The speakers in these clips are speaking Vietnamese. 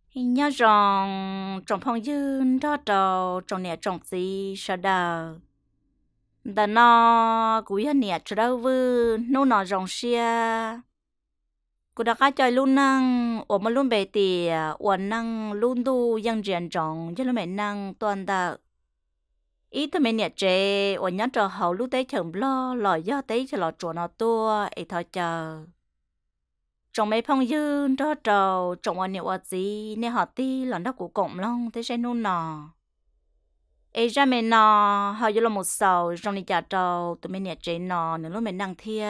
nhớ rằng trong phong dương đó đầu trong nhà trong gì sao đâu đã nó cũng như nhà cho đâu vư nô nọ rong xia cũng đã cá chơi luôn năng ở mà luôn bề tì ở năng luôn tu dân diện trọng cho nó mẹ năng toàn đạo ý tụi mình nhà trẻ ở nhớ trò hậu lúc đấy chồng lo lò do đấy cho lò chuột nó tua ấy thôi chờ trong mấy phong dư đó trầu trong anh nhiều gì nên họ ti là nó của cộng long thế sẽ nôn nọ ấy ra mình nọ họ vô là một sầu trong đi chợ trầu tụi mình nhẹ chế nọ nữa lúc mình năng thia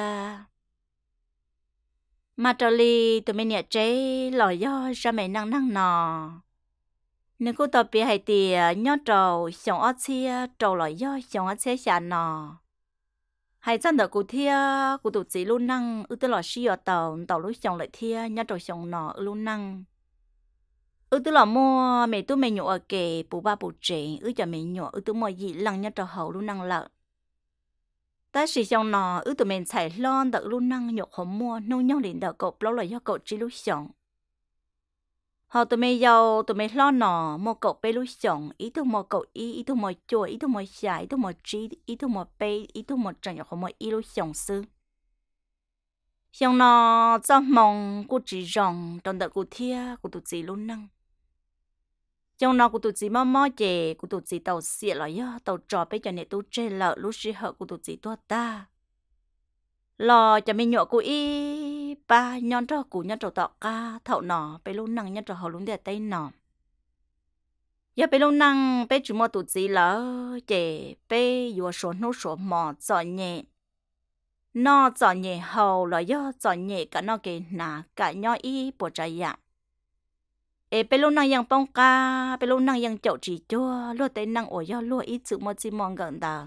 mà trầu li tụi mình nhẹ chế lò do ra mình năng năng nọ nếu cô tập bị hay tìa nhớ trầu sống ở chia trầu lò do sống ở chia xả nọ hay chân đợt cụ thia cụ tụt chỉ luôn năng ư tư lò xí ở tàu lúc chồng lại thia nhá trò chồng nọ luôn năng ư tư lò mua mẹ tôi mẹ nhọ ở kề bù ba bù trẻ ư cho mẹ nhọ ư tư mua gì lăng nhá trò hậu luôn năng lợ ta chỉ chồng nọ ư tụi mình xài lon đợt luôn năng nhọ không mua nông nhau liền đợt cậu lâu là do cậu chỉ lúc chồng họ tụi mình giàu tụi mình lo nọ mua cậu bé lúc chồng ý tôi mua cậu ý tôi mua chua ý tôi mua xài ý tôi mua trí ý tôi mua bé ý tôi mua chẳng không mua ý lúc chồng sư xong nó cho mong cô chỉ rong trong đợt cô thia cô tụt gì luôn năng trong nó cô tụt gì mò chè cô tụt gì tàu xịa lại á tàu trò bé cho nè tôi chơi lợ lúc xí hở cô tụt gì tua ta lò cho mình nhọ cô y ba nhon cho cô nhon trâu tọ ca thậu nọ bé luôn năng nhon trâu hậu luôn để tay nọ giờ bé luôn năng bé chỉ mò tụt gì lỡ chè bé vừa số nô số mò chọn nhẹ nó chọn nhẹ hầu là do chọn nhẹ cả nó kì nà cả nhau y bộ trái ạ ê bé lúc năng yang bông ca bé lúc năng yang chậu chỉ chua luôn tay năng ổ do luôn ít sự một chi mong gần ta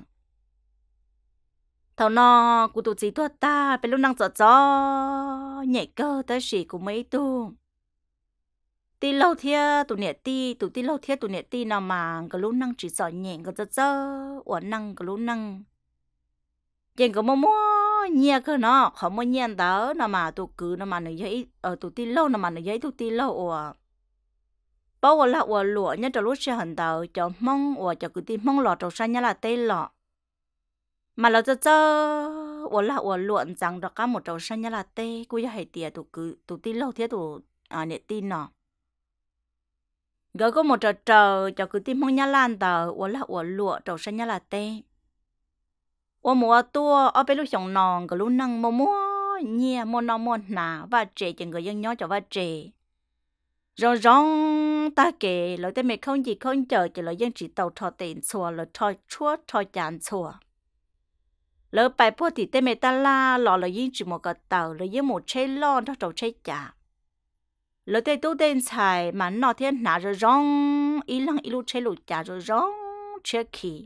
thầu nó cụ tụt gì tua ta bé lúc năng cho nhẹ cơ tới xỉ của mấy tu ti lâu thia tụ nhẹ ti tụ ti lâu thia tụ nhẹ ti nào mà cái lúc năng chỉ chọn nhẹ cái cho uẩn năng cái lúc năng chuyện của mua nhẹ cơ nó không mua nhẹ đó nó mà tụ cứ nó mà nó giấy ở tụ ti lâu nó mà nó giấy tụ ti lâu à bao là lụa nhá cho lúc xe hành tàu cho mong cho cứ ti mong lọ trâu xanh nhá là tê lọ mà là là lụa rằng được cả một trâu xanh nhá là tê cú hay tiệt tụ ti lâu thế tụ nè tin nọ gỡ có một trâu trâu cho cứ ti mong nhá lan tàu là lụa trâu xanh nhá là tê mùa tua ở bên lúc chồng nòng cái lúc năng mua nhia mua nòng mua nà và trẻ chừng người dân nhỏ cho và trẻ rồi rong ta kể lời tên mẹ không gì không chờ chỉ lời dân chỉ tàu thọ tiền xùa lời thọ chúa thọ chán xùa lời bài po thì tên mẹ ta la lọ lời dân chỉ một cái tàu lời dân một chế lo đó tàu chế trả lời tên tu tên xài mà nó thiên nà rồi rong ý lăng ý lu chế lu trả rồi rong chế khí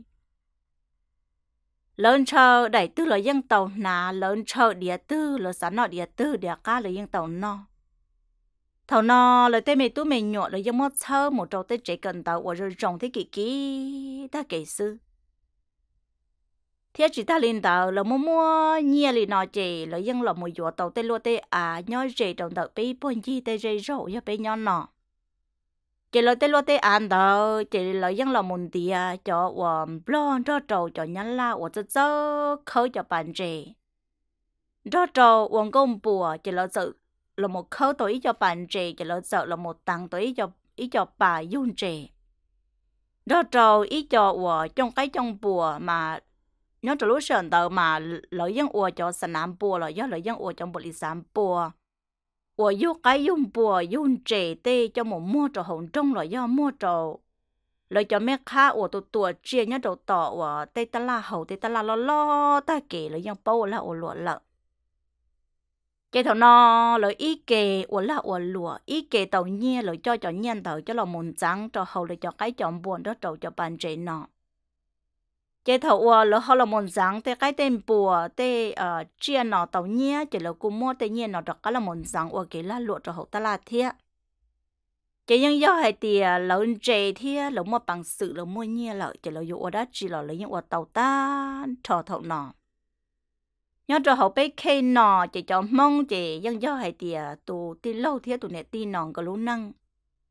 lớn chờ đẩy tư là dân tàu nà lớn chờ địa tư là sản nọ địa tư địa cá là dân tàu no thầu no là tên mày tú mày nhọ là dân mót thơ một trâu tết trẻ cần tàu và rồi trồng thế kỹ ta kể sư thế chỉ ta lên tàu là mua nhia lì nọ chè là dân là một dọa tàu tê lua tê nhoi rể trồng tàu bé bôn chi tê rể rộ cho bé nhon nọ chỉ là tê lô tê ăn đó chỉ là dân là một tia cho blon cho trâu cho nhắn la cho khơi cho bạn trẻ cho trâu công bùa chỉ là sự là một khơi tuổi cho bạn trẻ chỉ là sợ là một tăng tuổi cho bà yun trẻ cho trâu ý cho trong cái trong bùa mà nhớ trâu lúc sờn tờ mà lợi dân cho sàn nam bùa là do lợi dân trong bộ lịch sản bùa yêu cái dùng bùa dùng trẻ tê cho một mua trò hồng trong là do mua trò lời cho mẹ khá tụi chia nhá trò tọ tê ta la hầu tê ta la lo ta kể lời dân bao là lụa lợ cái thằng nó lời ý kể là lụa ý kể tàu nhia lời cho nhiên tàu cho là mồn trắng trò hầu lời cho cái chọn buồn đó trò cho bạn trẻ nọ cái thầu là họ là một dạng thế cái tên bùa thế chia nó tàu nhia chỉ là cùng mua tự nhiên nó được cái là một dạng cái là lụa cho họ ta là thiệt cái những do hay thì lớn trẻ thiệt là mua bằng sự là mua nhia lợi chỉ là dụ đó chỉ là lấy những tàu ta thọ thọ nọ nhớ cho họ bé khay nọ chỉ cho mong chỉ những do hay thì tụ tin lâu thiệt tụ nè tin nọ cái lú năng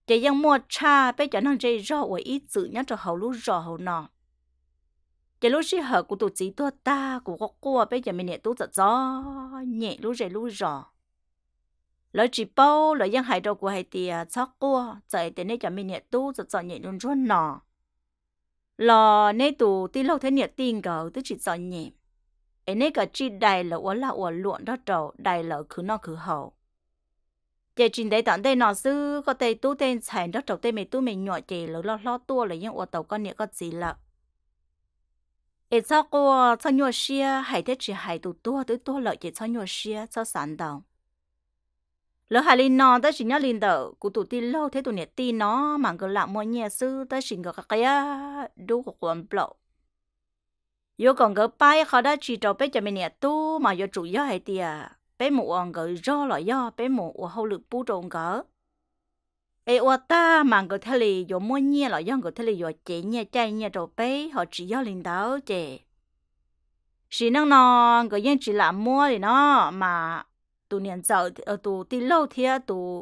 chịยังmua cha bây giờ nó dây rõ ở ít chữ nhá cho hậu lú rõ hậu nọ chị lúc xí hở của tụi chị tua ta của cô bây giờ mình nhẹ tú gió nhẹ lú dây lú rõ lỡ chỉ bao lỡยังhại đâu của hai tia chóc cô chạy đến đây cho mình nhẹ tú gió nhẹ luôn luôn nọ lò nấy tụ tí lâu thế nhẹ tin cỡ tức chỉ gió nhẹ ấy nấy cả chi đầy là ở luộn đó trầu đầy là cứ nó cứ hậu chị trình đấy tận đây nó sư có tay tú tên xài đó trầu tay mày tú mày nhỏ chị lỡ lo tua là những ở tàu con nhẹ có gì là ấy sao cô sao nhỏ xia hay thế chỉ hay tụ tua lợi chị sao nhỏ xia sao sản đầu lỡ hai linh nó tới chỉ nhớ linh đầu cụ tụ tin lâu thế tụ nhẹ tin nó mà cứ làm mọi nhẹ sư tới chỉ có cái đu của quần lộ yo còn cái bài họ đã chỉ cho bé cho mình nhẹ tu mà yo chủ yếu hay tiệt bé mù ông cái do là do bé mù ở hậu lực bù trộn cái ê ở ta mà cái thế này yo mua nhẹ là do cái thế này yo chế nhẹ chạy nhẹ cho bé họ chỉ do linh đầu chế chỉ năng nó cái yên chỉ làm mua thì nó mà tụ niệm giờ ở tụ tin lâu thì tụ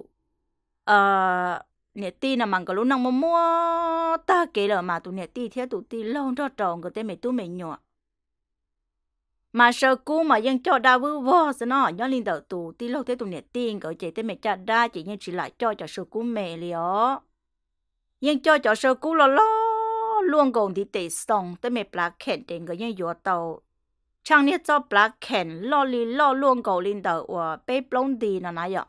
niệm tin là mà cái lúc năng mua ta kể là mà tụ niệm tin thì tụ tin lâu cho tròn cái tên mày tụ mày nhỏ mà sợ cú màยังcho đa vư vô sao nó nhớ linh đầu tụ tin lâu thế tụ niệm tin cái chị tên mày cha đa chị nhưng chỉ lại cho sợ cú mẹ lió nhưng cho sợ cú lo luôn còn đi tệ xong tên mày black cat đến cái nhưng vừa tàu chẳng nhớ cho black cat lo luôn cầu linh đầu và bé blondie nó nãy giờ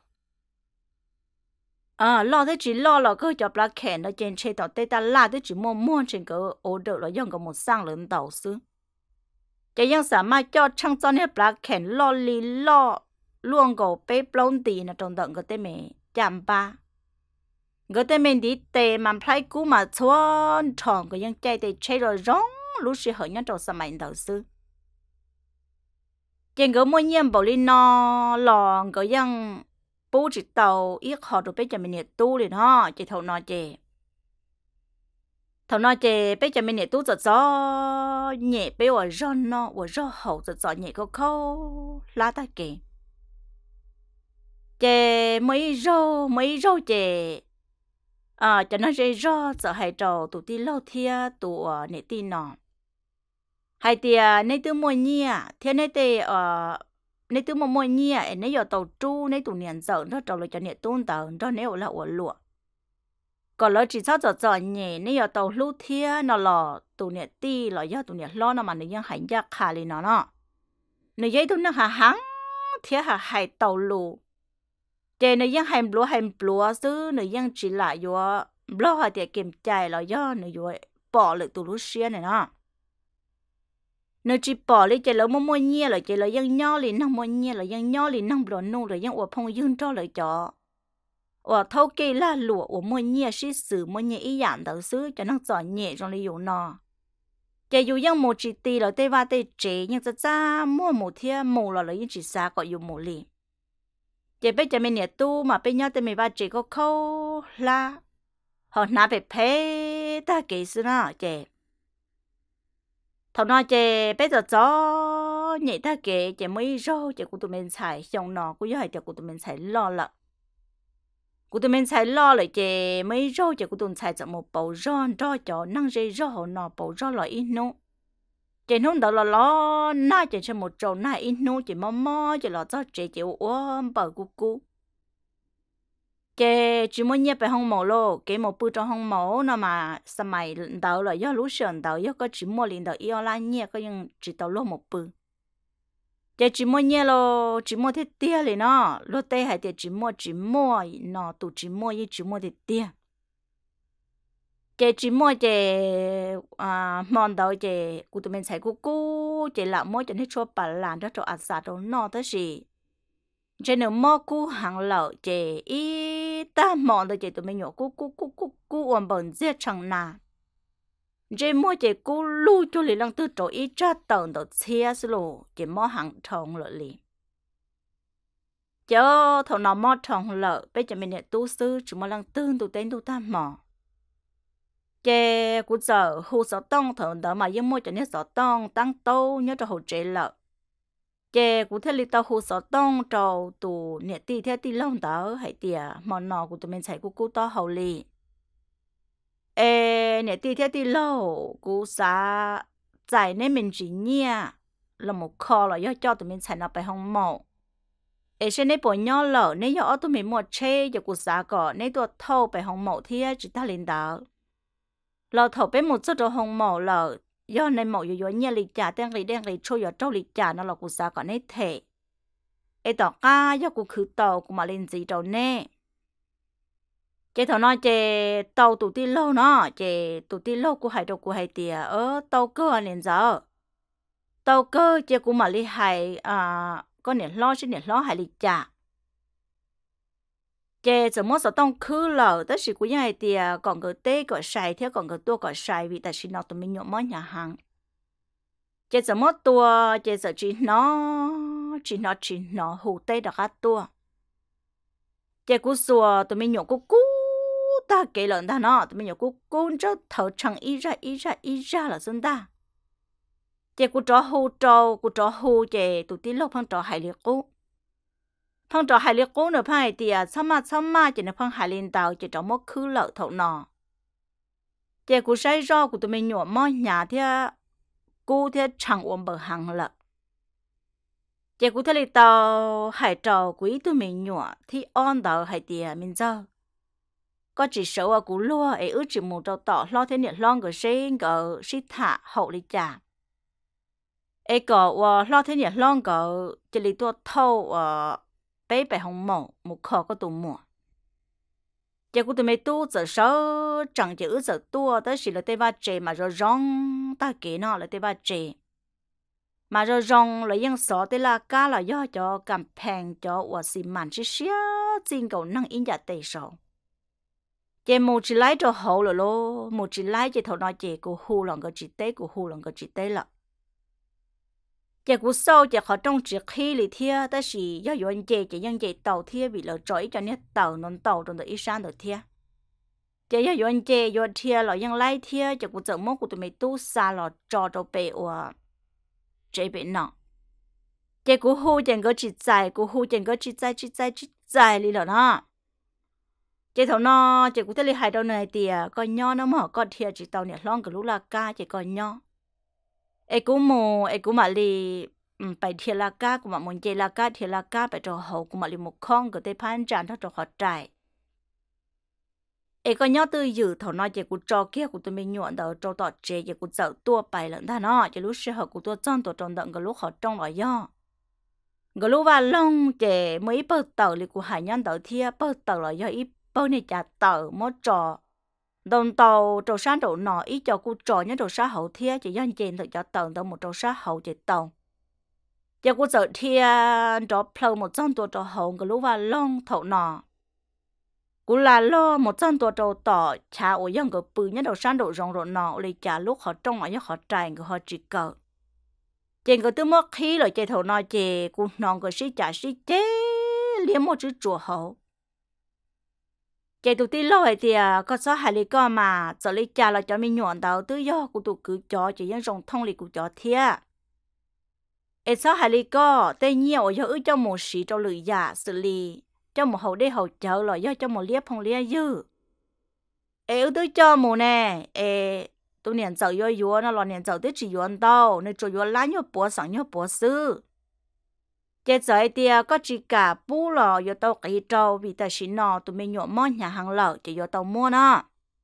lo thế chỉ lo là cứ cho black cat nó trên chơi tàu tây ta la thế chỉ mua trên cái order là dùng cái một sang lớn tàu xứ chỉยังสามารถcho chẳng cho nên black cat lo luôn cầu bé blondie nó trong tận cái tên mày chạm ba cái tên mình đi tệ mà phải cú mà chuan tròn cáiยังchạy tệ chơi rồi rong lúc xưa hơi nhớ trong sớm mạnh đầu xứ trên cái mỗi nhiệm bảo linh nó lò cáiยังbố chỉ tàu ít họ được bây giờ mình nhiệt tu liền ha chỉ thầu nói bây giờ mình nhiệt tu gió nhẹ bây ở ròn nó ở rò hậu gió nhẹ có khâu lá ta kì chè mấy rau chè cho nó dây rò sợ hay trầu tụ ti lâu thia tụ nệ tin nọ hay tia nệ tư mua nhia thiên nệ tê nệ tư mua nhia nệ giờ tàu tru nệ tụ niệm giờ nó trầu lại cho nệ tôn tàu nó nệ là ở lụa còn lỡ chỉ sao giờ nhẹ nệ giờ tàu lưu thia nó lò tụ nệ ti lò giờ tụ nệ lo nó mà nệยังhành giác khá lên nó nệ giấy tụ nó hăng thia hay tàu lù chè nàyยังhành bùa chứ nàyยังchỉ là do bùa hay để kiểm tra là do này do bỏ lại tụ lúc xưa này nó này chỉ bỏ lại chè là mua nhẹ là chè làยังnhỏ liền năng mua nhẹ làยังnhỏ liền năng bùa nô làยังở phong dương cho lại cho ở thâu cây là lụa ở mua nhẹ sĩ sử mua nhẹ ý dạng đầu xứ cho nó giỏi nhẹ trong lý do nó chè dùยังmột chỉ tì là tây va tây chế nhưng ra mua một thia một là lấy chỉ xa gọi dùng một liền chị bây giờ mình nhiệt tu mà bây giờ thì mình va chỉ có khâu la họ nã bị phê ta kỹ sư nó chị thằng nó chị bây giờ gió nhảy ta kỹ chị mới rau chị của tụi mình xài xong nó cũng như chị của tụi mình xài lo lợ của tụi mình xài lo lại chị mới rau chị của tụi mình xài chọn một bầu rau cho năng dây rau nó bầu rau lại ít nô chị không đâu là lo na chị cho một trâu na ít nô chị mò chị lo cho chị ôm bờ cu chị chỉ muốn nhớ về hông mồ lô cái một bữa trong hông mồ nó mà sao mày đầu là do lũ sườn đầu do có chỉ mua liền đầu yêu la nhẹ có nhưng chỉ đầu lô một bữa chị chỉ muốn nhớ lô chỉ mua thiết tia liền nó lô tê hay chị chỉ mua nó tụ chỉ mua như chỉ mua thiết tia chỉ mua mòn đầu của tụi mình xài cú chị làm mua cho nên cho bà làm cho ăn sạch rồi nó tới gì nếu mua cú hàng lẩu ý ta mòn đầu tụi mình nhổ cú ổn bẩn giết chẳng nà mua cú lưu cho lì lăng tư chỗ ít ra tầng đầu xe lô mua hàng thòng lợ lì cho thằng nào mua thòng lợ bây giờ mình tu sư chỉ mua lăng tương tụ tên tụ ta mò chè của giờ hồ sợ tông thở đỡ mà yên mua cho nên sợ tông tăng tô nhớ cho hồ chế lợ chè cụ thể là tàu hồ sọ tông trâu tụ nè ti theo ti lông tớ hay tiệt món nọ của tụi mình chạy cụ to hậu lì ê nè ti theo ti lâu cụ sa chạy nên mình chỉ nhia là một kho là do cho tụi mình chạy nóไปห้องหมอเอเช่นในปอยย่อเหล่าในย่อตัวมีหมดเช่จะกูสาก่อนในตัวเท่าไปห้องหมอที่จิตตาลินดาเราเท่าไปหมดจุดห้องหมอเหล่าย่อในหมออยู่ๆเนี่ยลิจ่าแตงลิแดงลิช่วยย่อเจ้าลิจ่านั่นเรากูสาก่อนในเทไอต่อก้าย่อกูคือเต่ากูมาเล่นจีเจ้าแน่เจ้าเท่าน้อยเจ้เต่าตุติโลเนาะเจ้ตุติโลกูหายตัวกูหายเตียเต่าเกอเล่นเจ้าเต่าเกอเจ้ากูมาลิหายcó nè lo chứ nè lo hay lịch trả chè giờ mua sắm tông khứ lờ tất sự của nhà thì còn cái tê còn xài theo còn cái tua còn xài vì tại sao nó tụi mình nhộn món nhà hàng chè giờ mua tua chè giờ chỉ nó hủ tê được hết tua chè cú xùa tụi mình nhộn cú ta kể lần ta nó tụi mình nhộn cú cho thở chẳng ý ra là dân ta chè cú trò hù chè tụi tí lộc phăng trò hải liệt cú nữa phăng thì xong mà chè nó phăng hải liên tàu chè trò mất khứ lợ thậu nọ chè cú say ro của tụi mình nhộn mò nhà thì cú thì chẳng ôm bờ hàng lợ chè cú thế li tàu hải trò quý tụi mình nhộn thì on tàu hải thì mình giờ có chỉ số cú lúa ấy ước chỉ một trâu tỏ lo thế nhiệt lon cái xí thả hậu li trả ấy có lo thế nhỉ long có chỉ lý tua thâu bé bé hồng mỏ một kho có tụ mỏ chỉ có tụi mấy tu giờ sáu chẳng chỉ ước giờ tua tới chỉ là tây ba chè mà rồi rong ta kể nó là tây ba chè mà rồi rong là những sọ tây là cá là do cho cầm phèn cho và xì mặn chỉ xía xin cầu năng in giả tây sầu chè một chỉ lấy cho hậu rồi lo một chỉ lấy chỉ thầu nói chè của hu lòng cái chỉ tây của hu lòng cái chỉ tây là chè cú sâu chè khó trong chỉ khi lì thia ta chỉ do yuan chè chè nhân chè tàu thia bị lỡ trói cho nên tàu non tàu trong đời ít sang đời thia chè do yuan chè yuan thia lỡ nhân lai thia chè cú chợ mốc của tụi mày tu xa lỡ trò trâu bể và chè bể nọ chè cú hu chè có chỉ dài cú hu chè có chỉ dài lì lỡ nó chè thầu nó chè cú thế lì hai đầu này thì coi nho nó mở con thia chỉ tàu nhẹ lon cái lú la ca chè coi nho ai cũng mà li phải thiệt là cá cũng mà muốn chơi là cá thiệt là cá phải cho hậu cũng mà li một con cái tay phan tràn thắt cho họ trải ai có nhớ từ dự thầu nói chơi cũng cho kia cũng tụi mình nhọn đầu cho tọt chơi chơi cũng dạo tua bài lận ta nó chơi lúc xưa họ cũng tua chân tua tròn đặng cái lúc họ trong loại do cái lúc vào lông chơi mấy bơ tàu li cũng hải nhân tàu thia bơ tàu là do ít bơ này chả tàu mất trò đồng tàu trâu sáng trâu nọ ý cho cô trò nhớ trâu sáng hậu thia chỉ dân chèn thực cho tàu tàu một trâu sáng hậu chỉ tàu cho cô sợ thia trò plau một trăm tuổi trâu hậu cái lúa vào long thậu nọ cô là lo một trăm tuổi trâu tỏ cha ở dân cái bự nhớ trâu sáng trâu rong rồi nọ lấy trả lúc họ trong ở họ trai người họ chỉ cờ chèn cái tư mất khí rồi chèn thậu nọ chè cô non cái xí trả xí chế liếm một chữ chùa hậu cái tụi tí lôi thì có số hai lý co mà giờ lý cha là cho mình nhọn đầu tự do của tụi cứ cho chỉ những dòng thông lý của cho thia ấy số hai lý co tây nhiều do ư cho một sĩ cho lưỡi giả xử lý cho một hậu đê hậu chợ là do cho một liếp phong liếp dư ấy ư tự cho một nè ấy tụi niệm giờ do yếu nó là niệm giờ tự chỉ yếu đâu nên cho yếu lá nhau bùa sáng nhau bùa sư cái giờ thì có chỉ cả bù lò yo tàu cái trâu vì tại xin nó tụi mình nhộn món nhà hàng lẩu chỉ yo tàu mua nó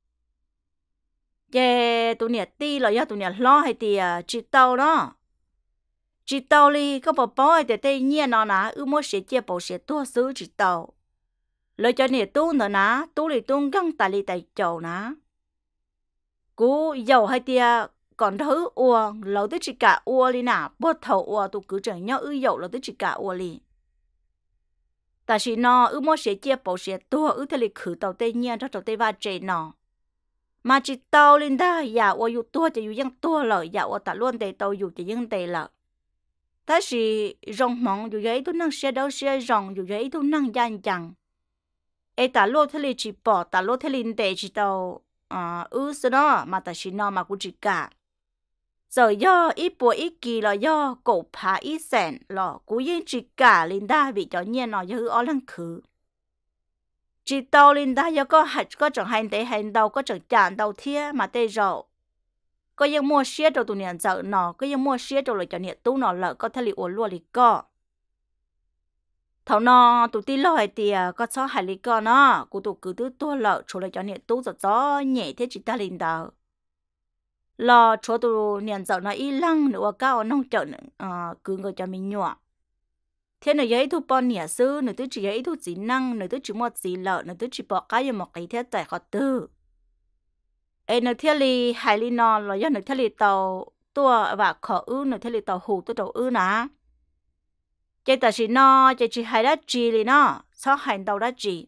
cái tụi nhật ti là do tụi nhật lo hay thì chỉ tàu đó chỉ tàu đi có bảo bảo để tây nhiên nó nè mua sẽ chia bảo sẽ tua xứ chỉ tàu lời cho nhật tu nữa nè tu thì tu găng tại li tại chầu nè cú dầu hay thì còn thứ uo lâu tới chỉ cả uo li nè bớt thầu uo tụ cứ chẳng nhau ư dậu lâu tới chỉ cả uo li ta chỉ nó mua sẽ chia bảo sẽ tua thế li khử tàu tây nhiên cho tàu tây va chế nọ mà chỉ tàu lên đó ya uo yu tua chỉ yu yang tua lợi ya uo ta luôn tây tàu yu chỉ yang tây lợi ta chỉ rong mong yu vậy tu năng xe đâu xe rong yu vậy tu năng gian chẳng ai ta luôn thế li chỉ bỏ ta luôn thế li tây chỉ tàu sao đó mà ta chỉ nó mà cũng chỉ cả giờ do ít bùa ít kỳ là do cổ phá ít sẹn là cú yên chỉ cả linh đa vì cho nhiên nó do ở lăng khứ chỉ tàu linh đa do có chẳng hành tế hành đầu có chẳng chán đầu thia mà tê rậu có những mua xe đồ tụi niệm giờ nó có những mua xe đồ là cho niệm tu nó lợ có thể li uốn lùa li co thầu nó tụi tí lo hay tiề có số hai li co nó cụ tụi cứ tứ tua lợ chỗ là cho niệm tu gió nhẹ thế chỉ ta linh đa lo chỗ tụi niệm giờ nó y lăng nữa cao nông chợ cứ người cho mình nhọ thế này giấy thu bao nhiêu sư nữa tôi chỉ giấy thu chỉ năng nữa tôi chỉ một gì lợ nữa tôi chỉ bỏ cái một cái thế tại họ tư ấy nữa thế li hai li nó là do nữa thế li tàu tua và khó ư nữa thế li tàu hủ tôi tàu ư nè cái ta chỉ nó chỉ hai đã chỉ li nó sao hành tàu đã chỉ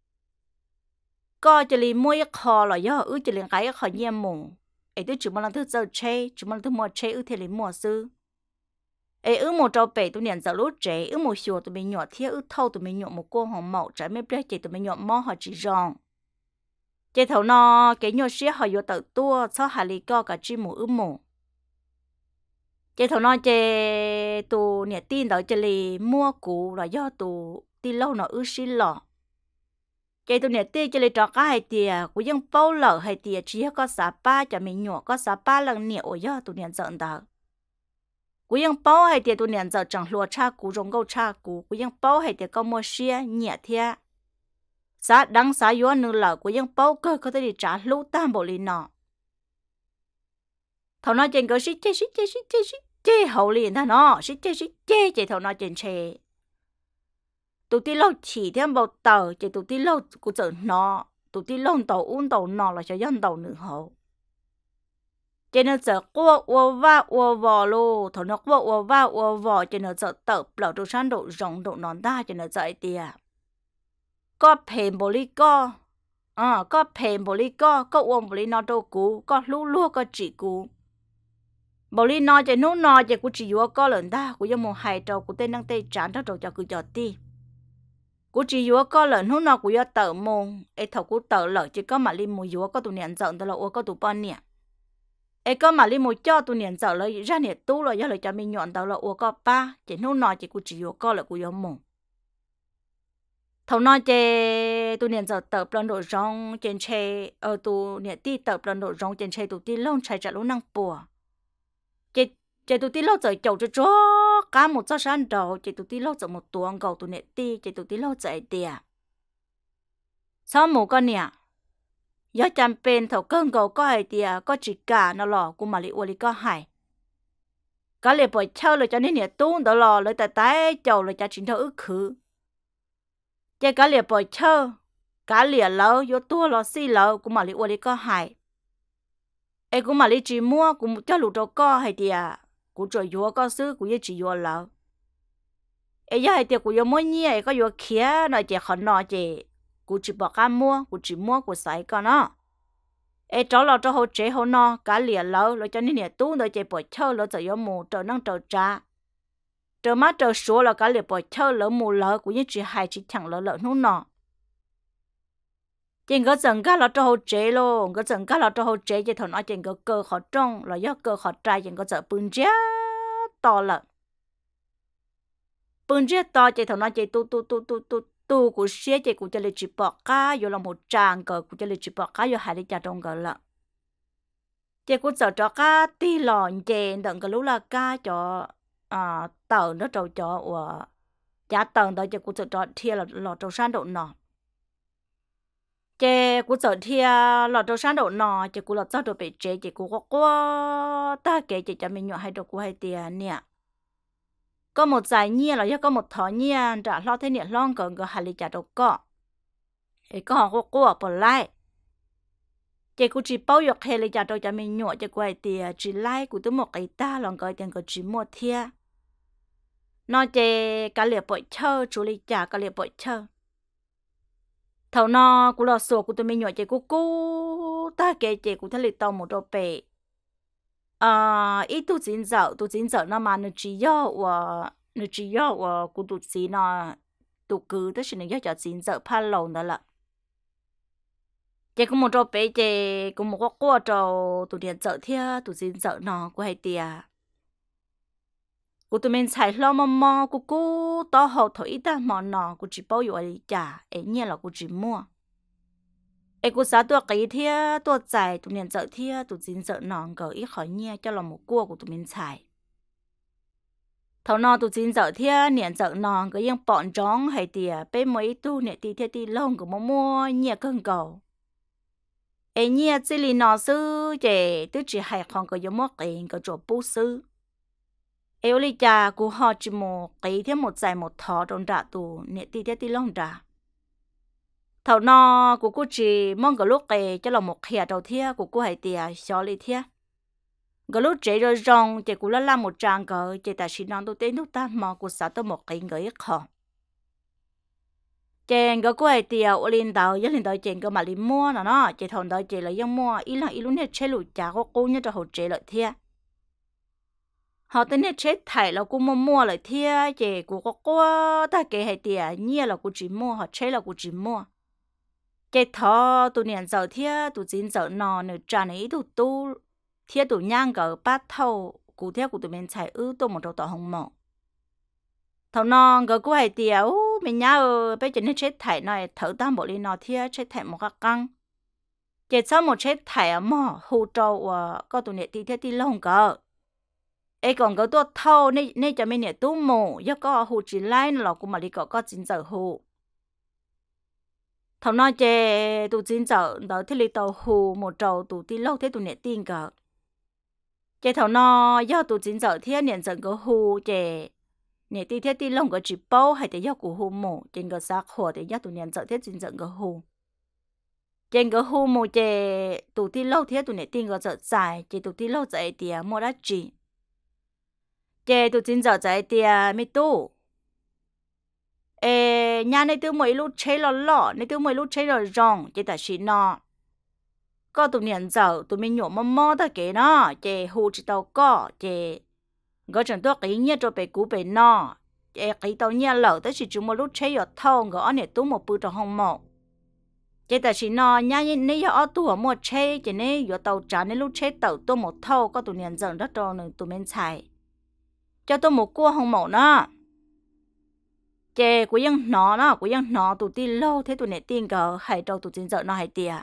có chỉ li mua khó là do ư chỉ li cái khó nhiều mù ấy tôi chỉ muốn làm thứ giờ chơi chỉ muốn làm thứ mua chơi ư thế li mua sư ấy một trâu bể tụi niệm giờ lúa trẻ một xùa tụi mình nhỏ thiết thâu tụi mình nhỏ một cô hồng màu trái mấy bé chị tụi mình nhỏ mò họ chỉ rong chị thầu nó cái nhỏ xía họ vô tự tua sau hà lì co cả chi mù chị thầu nó chị tụi niệm tin đó chị lì mua cũ là do tụi ti lâu nó xí lọ chị tụi niệm tin chị lì trọ cái hay tiề của dân bao lợ hay tiề chỉ có xã ba cho mình nhỏ có xã ba lần niệm ở do tụi niệm giận đó cú yang bao hay tiệt tụi niệm giờ chẳng lúa cha cú rong câu cha cú yang bao hay tiệt câu mua xia nhẹ thia xã đăng xã yếu nữa là cú yang bao cơ có thể đi trả lũ tam bộ lì nọ thầu nói chuyện cái xí chế hậu liền ta nó xí chế thầu nói chuyện chế tụi tí lâu chỉ thêm bao tờ chế tụi tí lâu cú giờ nọ tụi tí lâu tàu uốn tàu nọ là cho dân tàu nữa hậu cho nên giờ qua qua vò lô thằng nó qua vò cho nên giờ tập lẩu đồ sáng độ rộng độ nón đa cho nên giờ tiề có phèn bồ ly có phèn bồ ly có uống bồ ly nó đâu cú có lú có chỉ cú bồ ly nó cho nó cho cú chỉ vô có lần đa cú giống một hai trâu cú tên năng tê chán đó trâu cho cú cho ti cú chỉ vô có lần nó cú vô tờ mông ấy thầu cú tờ lợn chỉ có mà ly mùi vô có tụ niệm giận đó là có tụ bao niệm ấy có mà li một cho tụi niệm giờ lấy ra niệm tu rồi giờ lấy cho mình nhọn tao là uo có ba chỉ nô nói chỉ cụ chỉ uo có là cụ yếu mồm thầu nói chỉ tụi niệm giờ tập lần độ rong trên xe ở tụi niệm ti tập lần độ rong trên xe tụi ti lông chạy chạy lông năng bùa chỉ tụi ti lâu giờ chầu cho cá một sao sáng đầu chỉ tụi ti lâu giờ một tuồng cầu tụi niệm ti chỉ tụi ti lâu giờ tiề sao một con niệm do chăm bên thầu cơn gấu có hay tiề có chỉ cả nó lò cũng mà li uo li có hay có lẽ bởi chơi rồi cho nên nhiệt tuôn đó lò lấy tại tái chầu rồi cho chính thầu ức khứ chỉ có lẽ bởi chơi cá lìa lâu vô tua lò xì lâu cũng mà li uo li có hay ấy cũng mà li chỉ mua cũng cho lụt đâu có hay tiề cũng rồi vô có xứ cũng như chỉ vô lâu ấy giờ hay tiề cũng vô mua nhia có vô kia nói chỉ khó nói chỉ cụ chỉ bỏ cá mua cụ chỉ mua của sài con nó ê cháu là cho hỗ trợ hỗ nó cả liền lâu rồi cho nên nhà tu rồi chạy bỏ chơi rồi giờ có mù trời năng trời trà trời má trời số là cả liền bỏ chơi lỡ mù lỡ cũng như chỉ hai chỉ chẳng lỡ nút nọ trên cái dần cá là cho hỗ trợ luôn cái dần cá là cho hỗ trợ cho thằng nó trên cái cơ khó trông là do cơ khó trai trên cái giờ bưng giá to lận bưng giá to cho thằng nó chạy tu của xe chạy của cho lấy chỉ bỏ cá vô là một tràng cờ của cho lấy chỉ bỏ cá vô hai đi chả trong cờ lợ chạy của giờ cho cá ti lòn chèn đừng cái lúc là cá cho tàu nó trâu cho giá tàu đó chạy của giờ cho thia là lò trâu san độ nọ chạy của giờ thia lò trâu san độ nọ chạy của lò cho đồ bị chạy của quá ta kể chạy cho mình nhỏ hai đồ của hai tiền nè có một giải nhia là do có một thỏ nhia đã lo thế niệm long gần gần hai lít chả đâu có ấy có họ cô bỏ lại chị cũng chỉ bao nhiêu hai lít chả đâu cho mình nhọ cho quay tiền chỉ lại cũng tới một cái ta lòng gọi tiền có chỉ mua thia nó chị cả liệp bội chơi chú lít chả cả liệp bội chơi thầu nó cũng lo sổ cũng tới mình nhọ chị cũng ta kể chị cũng thấy lít tàu một đôi bể ít tu chính dở nó mà nó chỉ do của tu chính nó tu cứ tức là nó cho chính dở pha lồng đó là chị cũng một trâu bé chị cũng một qua trâu tụi điện chợ thia tụi xin chợ nó của hay tiệt của tụi mình xài lo mò của cô to hậu thổi ta mò nọ của chỉ bao giờ đi trả ấy nhẹ là của chỉ mua ấy của xã tua cái thia tua chạy tụi điện chợ thia tụi xin chợ nó gỡ ít khỏi nhẹ cho là một cua của tụi mình xài thầu nọ tụi xin chợ thia điện chợ nó cái yang bọn trống hay tiệt bé mấy tu nè ti thia ti lông của mua nhẹ cơn cầu ấy nhẹ chỉ li nọ sư chị tôi chỉ hay không có giống mất tiền có chỗ bút sư ấy li cha của họ chỉ một cái thêm một dài một thọ trong trả tù nè ti lông trả thầu nọ của cô chỉ mong cái lúc cái cho là một khía đầu thia của cô hay tiệt xóa li thia cái lúc chế rồi rong chị cũng là làm một trang cờ chị ta chỉ nói tôi tên lúc ta mà của xã tôi một cái người khó chèn cái quầy tiều ở lên tàu với lên tàu chèn cái mà đi mua nó chị thằng tàu chị là dân mua ít là ít lúc này chế lụi chả có cô nhớ cho họ chế lợi thiệt họ tên này chế thải là cô mua lợi thiệt chị cô có qua ta kể hay tiệt nhia là cô chỉ mua họ chế là cô chỉ mua chị thọ tụi niệm giờ thiệt tụi chín giờ nọ nửa trà này tụi tu thiệt tụi nhang cái bát thâu cụ thiệt của tụi mình xài tôi một đầu tàu hồng mỏ thầu non cái quầy tiều mình nhớ bây giờ nó chết thải này thở tam bộ đi nó thiệt chết thải một cái căng chỉ sau một chết thải ở mỏ hù trâu có tụi nè ti lông cỡ ấy còn cái tua thâu nên cho mình nè tu mù do có hù chỉ lại nó cũng mà đi có chín giờ hù thầu non chè tụi chín giờ đó thì đi tàu hù một trâu tụi ti lâu thế tụi nè tin cỡ chè thầu non do tụi chín giờ thiệt nè dần cái hù chè nè ti lông cái chỉ bao hay để do của hù mù trên cái xác hồ để do tụi nè giờ thế chín giờ cái hù trên cái hù mù chè tụi ti lâu thế tụi nè tin cái giờ dài chè tụi ti lâu dài thì mua đã chỉ chè tụi chín giờ dài thì mi tu nhà này tụi mấy lúc chơi lọ này tụi mấy lúc chơi rong chè ta chỉ nọ có tụi nè giờ tụi mình nhổ mò ta kể nó chè hù chỉ tao có chè cái chuyện đó cái nhớ cho bé cũ bé nọ cái tao nhớ lỡ tới chỉ chúng một lúc chơi ở thôn cái anh này tú một bữa trong hông mộ chỉ ta chỉ nọ nhá nếu ở tuổi một chơi chỉ nếu ở tàu trả nếu lúc chơi tàu tôi một thâu có tụi niên dần rất rồi nữa tụi mình xài cho tôi một cua hông mộ nó chỉ của dân nó tụi tin lâu thế tụi này tin cờ hay đâu tụi tin dần nó hay tiệt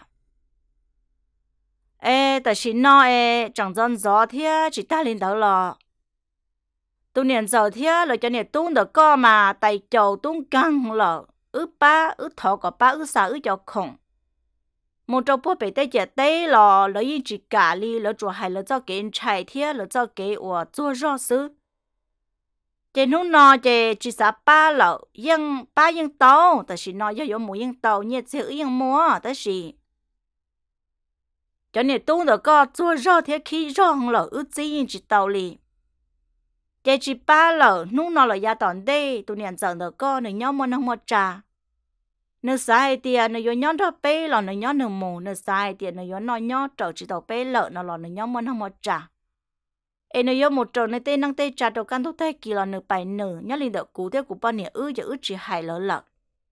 ta chỉ nọ chẳng dân gió thế chỉ ta lên đó là tụi niệm giờ thế là cho niệm tung được co mà tay chầu tung căng lợ thọ có ba sa cho khổng một trâu bố bị tay chết tay lò lấy yên chỉ cả li lỡ chùa hay lỡ cho cái chạy thế lỡ cho cái của chùa rõ sư trên nút nọ chỉ sa ba lợ ba tàu ta chỉ nói do một yên tàu nhiệt sự yên mua ta chỉ cho niệm tung được co chùa rõ thế khi rõ lợ chỉ tàu li chỉ ba lợ nút nọ là gia tòn đây tụi niệm giờ được co nửa nhóm muốn một trà nửa sai tiền nửa nhóm nhóm đó bé là nửa nhóm nửa mù nửa sai tiền nửa nhóm nói nhóm trở chỉ tàu bé lợ nó là nửa nhóm muốn một trà nửa nhóm một trầu nửa tên năng tên trà đầu can thuốc tây kỳ là nửa bài nửa nhóm liền được cú theo của bao nửa giờ chỉ hại lỡ lợ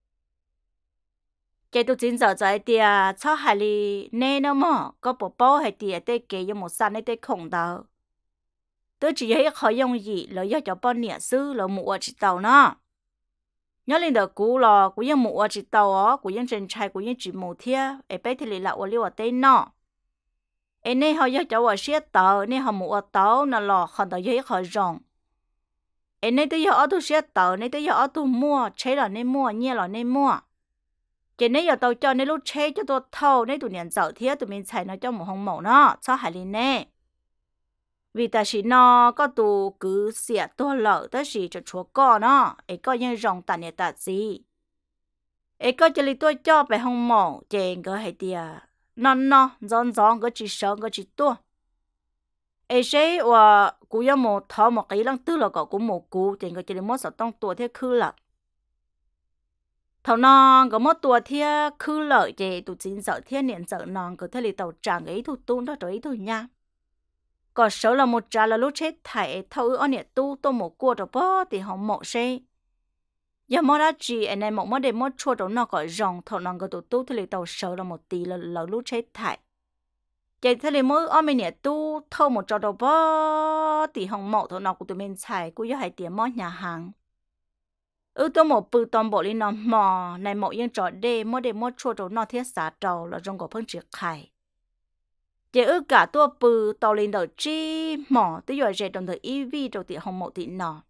chỉ tụi chín giờ tại tiền cho hại li nên nó mà có bộ bao hay tiền tây kỳ cho một san tây khổng đó tôi chỉ thấy khó dùng gì là do cho bọn nhẹ sư là mua chỉ tàu nó nhớ lên được cũ là của những mua chỉ tàu á của những trên trai của những chỉ mua thia ấy bé thì là ở liu ở tây nọ ấy nên họ do cho ở xe tàu nên họ mua tàu nó là họ tàu dễ khó dùng ấy nên tôi ở tôi xe tàu nên tôi ở tôi mua chế là nên mua nhẹ là nên mua chỉ nên giờ tàu cho nên lúc chế cho tôi thâu nên tụi nhận dạo thia tụi mình xài nó cho một hồng mẫu nó cho hải lên nè vì ta chỉ nó có tụ cứ xỉa tua lợ ta chỉ cho chúa co nó ấy có những rong tàn nhiệt tạt gì ấy có chỉ li tôi cho về hông mỏ chèn cái hay tiệt nó giòn cái chỉ sợ cái chỉ tua ấy sẽ và cú yêu một thọ một cái lăng tư là có cú một cú chèn cái chỉ li mất sợ tông tua thế khư lợ thầu non có mất tua thế khư lợ chè tụ chín sợ thế niệm sợ non có thể li tàu tràng ấy thu tung đó rồi thôi nha có số là một trà là lúc chết thải thâu ở nhiệt tu tô một cua rồi bó thì họ mộ xe giờ mua ra chỉ anh này một mua để mua chua đồ nó gọi rong thầu nó cái tụ thì lấy tàu sầu là một tí là lúc chết thải vậy thế là mỗi ông mình nè tu thâu một trò đồ bó thì hồng mộ thầu nó của tụi mình xài cũng như hai tiền món nhà hàng tôi một bự toàn bộ đi nó mò này một yên trò đê mua để mua chua đồ nó thiết xả trầu là trong cổ phân triệt khai chỉ cả tua bự tàu lên đầu chi mò tới giờ dễ đồng thời EV đầu tiền hồng mộ thì nó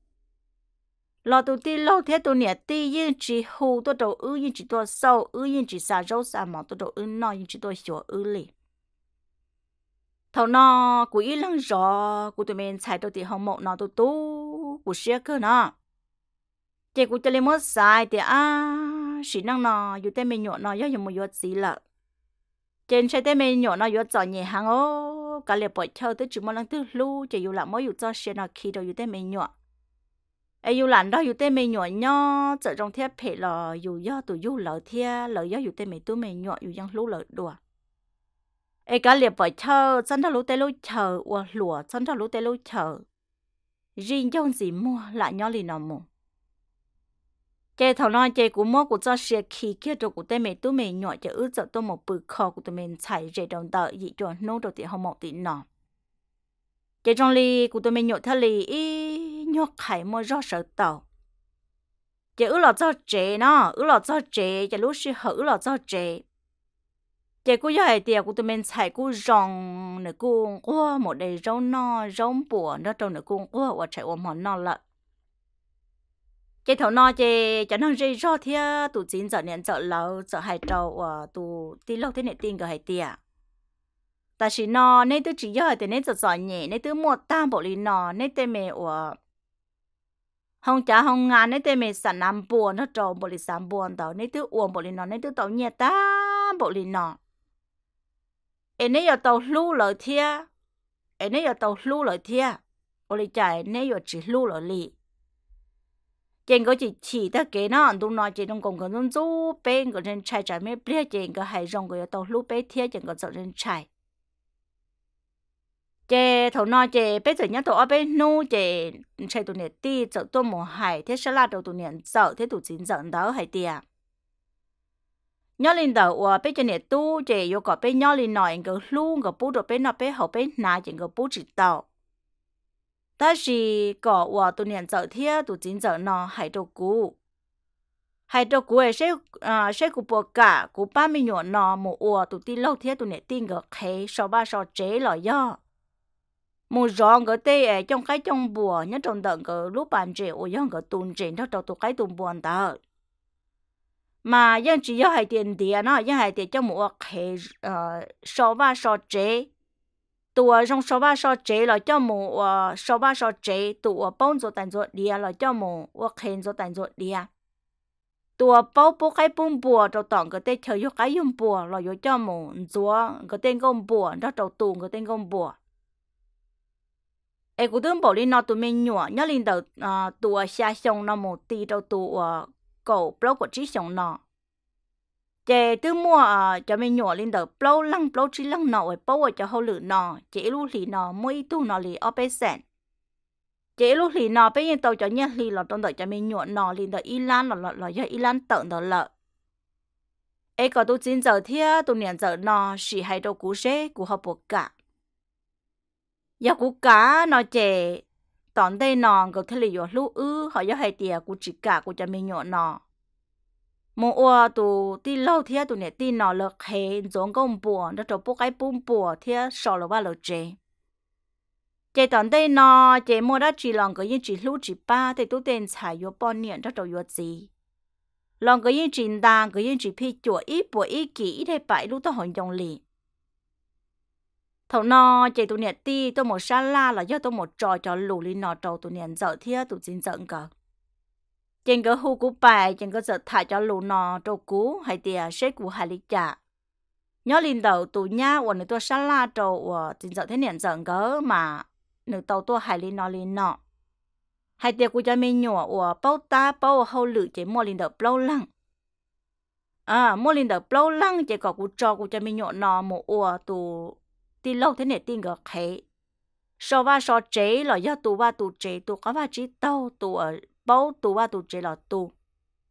lò tụi ti lâu thế tụi nè ti yên chỉ hù tôi đầu yên chỉ tôi sâu yên chỉ xả rau xả mỏ tôi đầu nó yên chỉ tôi sửa lì thầu nó của ý lăng rõ của tụi mình xài đầu tiền hồng mộ nó tụi tu của xe cơ nó chỉ của cho lên mất xài thì chỉ năng nó dù tên mình nhọn nó do một yếu gì lợ trên xe tên mình nhọn nó yếu giỏi nhẹ hàng ô cả liệp bỏ chơi tới chỉ một lần thứ lu chỉ dù là mỗi yếu cho xe nó khi đầu yếu tên mình nhọn ai yêu làm đó yêu tên mình nhỏ nhỏ giờ trong thế phải là yêu do tụi yêu lỡ thế lỡ do yêu tên mình tụi mình nhỏ yêu yang lú lỡ đùa ai cả liệp bởi chờ chân đó lú tên lú chờ và lúa chân đó lú tên lú chờ riêng trong gì mua lại nhỏ lì nào mua chơi thầu nói chơi của mua của cho xe khi kia đồ của tên mình tụi mình nhỏ chờ ước giờ tôi một bự kho của tụi mình chạy dễ đồng đợi dị cho nô đầu tiên không một tí nọ chơi trong ly của tụi mình nhỏ theo ly nhóc khải mua rõ sợ tàu chỉ ước là cho trẻ nó ước là cho trẻ chỉ lúc xưa ước là cho trẻ chỉ cô giờ tiệc của tụi mình xài cô rong nữa cô qua một đầy rau no rau bùa nó trong nữa cô qua và chạy ôm hòn no lợ chỉ thầu no chỉ cho nó dây rõ thế tụi chín giờ nén giờ lâu giờ hai trâu và tụi tí lâu thế này tiền cái hai tiệc ta chỉ nó nên tôi chỉ giờ thì nên giờ giỏi nhẹ nên tôi mua tam bộ lì nó nên tôi mẹ và hông trả hông ngàn nên tôi mẹ sản nam buồn nó trâu bộ lì sản buồn tao nên tôi uống bộ lì nó nên tôi tao nhẹ tam bộ lì nó em nên giờ tao lưu lời thia em nên giờ tao lưu lời thia bộ lì chạy nên giờ chỉ lưu lời lì trên có chỉ ta kế nó tôi nói chỉ trong công cái dân du bên cái trên chạy chạy mấy bia trên cái hải rong cái tao lưu bên thia trên cái trên chạy chế thầu nói chế bây giờ nhá tụi ở bên nu chế chạy tụi này đi chợ tôi một hải thế sẽ là đầu tụi này chợ thế tụi chín chợ đó hải tiệt nhớ lên đầu ở bên trên này tu chế yêu có bên nhớ lên nói cái luôn cái bút được bên nào bên hậu bên nào chỉ cái bút chỉ tàu ta chỉ có ở tụi này chợ thế tụi chín chợ nó hải đầu cũ ấy sẽ của bộ cả của 30 nhọn nó một ở tụi ti lâu thế tụi này tin cái khay sau ba sau chế là do một rong cái tê trong cái trong bùa nhất trong tận cái lúc bàn trẻ ở trong cái tuần trẻ nó đầu tụ cái tuần buồn ta mà dân chỉ có hai tiền nó dân hai tiền trong một cái sáu ba sáu chế tụi trong sáu ba sáu chế là cho một sáu ba sáu chế tụi bao nhiêu tiền rồi đi là cho một cái rồi tiền rồi đi tụi bao bố cái bún bùa trong tận cái tê chơi cái dùng bùa là cho một rồi cái tên công bùa nó đầu tuần cái tên công bùa ai cũng tưởng bảo đi nó tụi mình nhỏ nhớ lên đầu tụi xa xong nó một tí đầu tụi cổ bao của trí xong nó chế từ mua cho mình nhỏ lên đầu bao trí lăng nó ở bao cho hậu lử nó chế lúc lì nó mỗi tu nó lì ở bên sẹn chế lúc lì nó bên tàu cho nhớ lì là trong đời cho mình nhỏ nó lên đầu Iran là do Iran tận đó lợ ai có tụi chín giờ thế tụi niệm giờ nó chỉ hay đâu cú xe cú học bộ cả giờ cú cá nó chè tòn đây nọ có thể là lú họ giờ hay tiệt cú chỉ cả cú cho mình nhỏ nọ một ô tụ ti lâu thế tụ này ti nọ là hệ giống công bùa nó cho bốc cái bún bùa thế sò là ba là chè tòn đây nọ chè mua đã chỉ lòng cái chỉ lú chỉ ba thì tụ tên xài vô bao nhiêu nó cho vô gì lòng cái chỉ đàng cái chỉ phi chuột ít bùa ít kỹ để bãi lú tao hoàn dùng liền thầu nó chạy tụi nhện ti tôi một la là do tôi một trò cho lù lên nọ trâu tụi nhện dở thế tụi chín giận cả trên cái hú cú bài trên cái giật thải cho lù nọ trâu cú hay tiề sẽ cú hai lý trả nhớ lên đầu tụi nhá và người tôi la trâu chín giận thế nhện giận cỡ mà người tàu tôi hai lên nọ hai tiề cú cho mình nhỏ và bao ta bao hậu lử chạy mua lên đầu bao lăng mua lên đầu bao lăng chạy có cú trò cú cho mình nhỏ nọ một tụi thì lâu thế này tin cái khế so ba so chế là do tụ ba tụ chế tụ có ba chỉ tàu tụ ở bao tụ ba tụ chế là tụ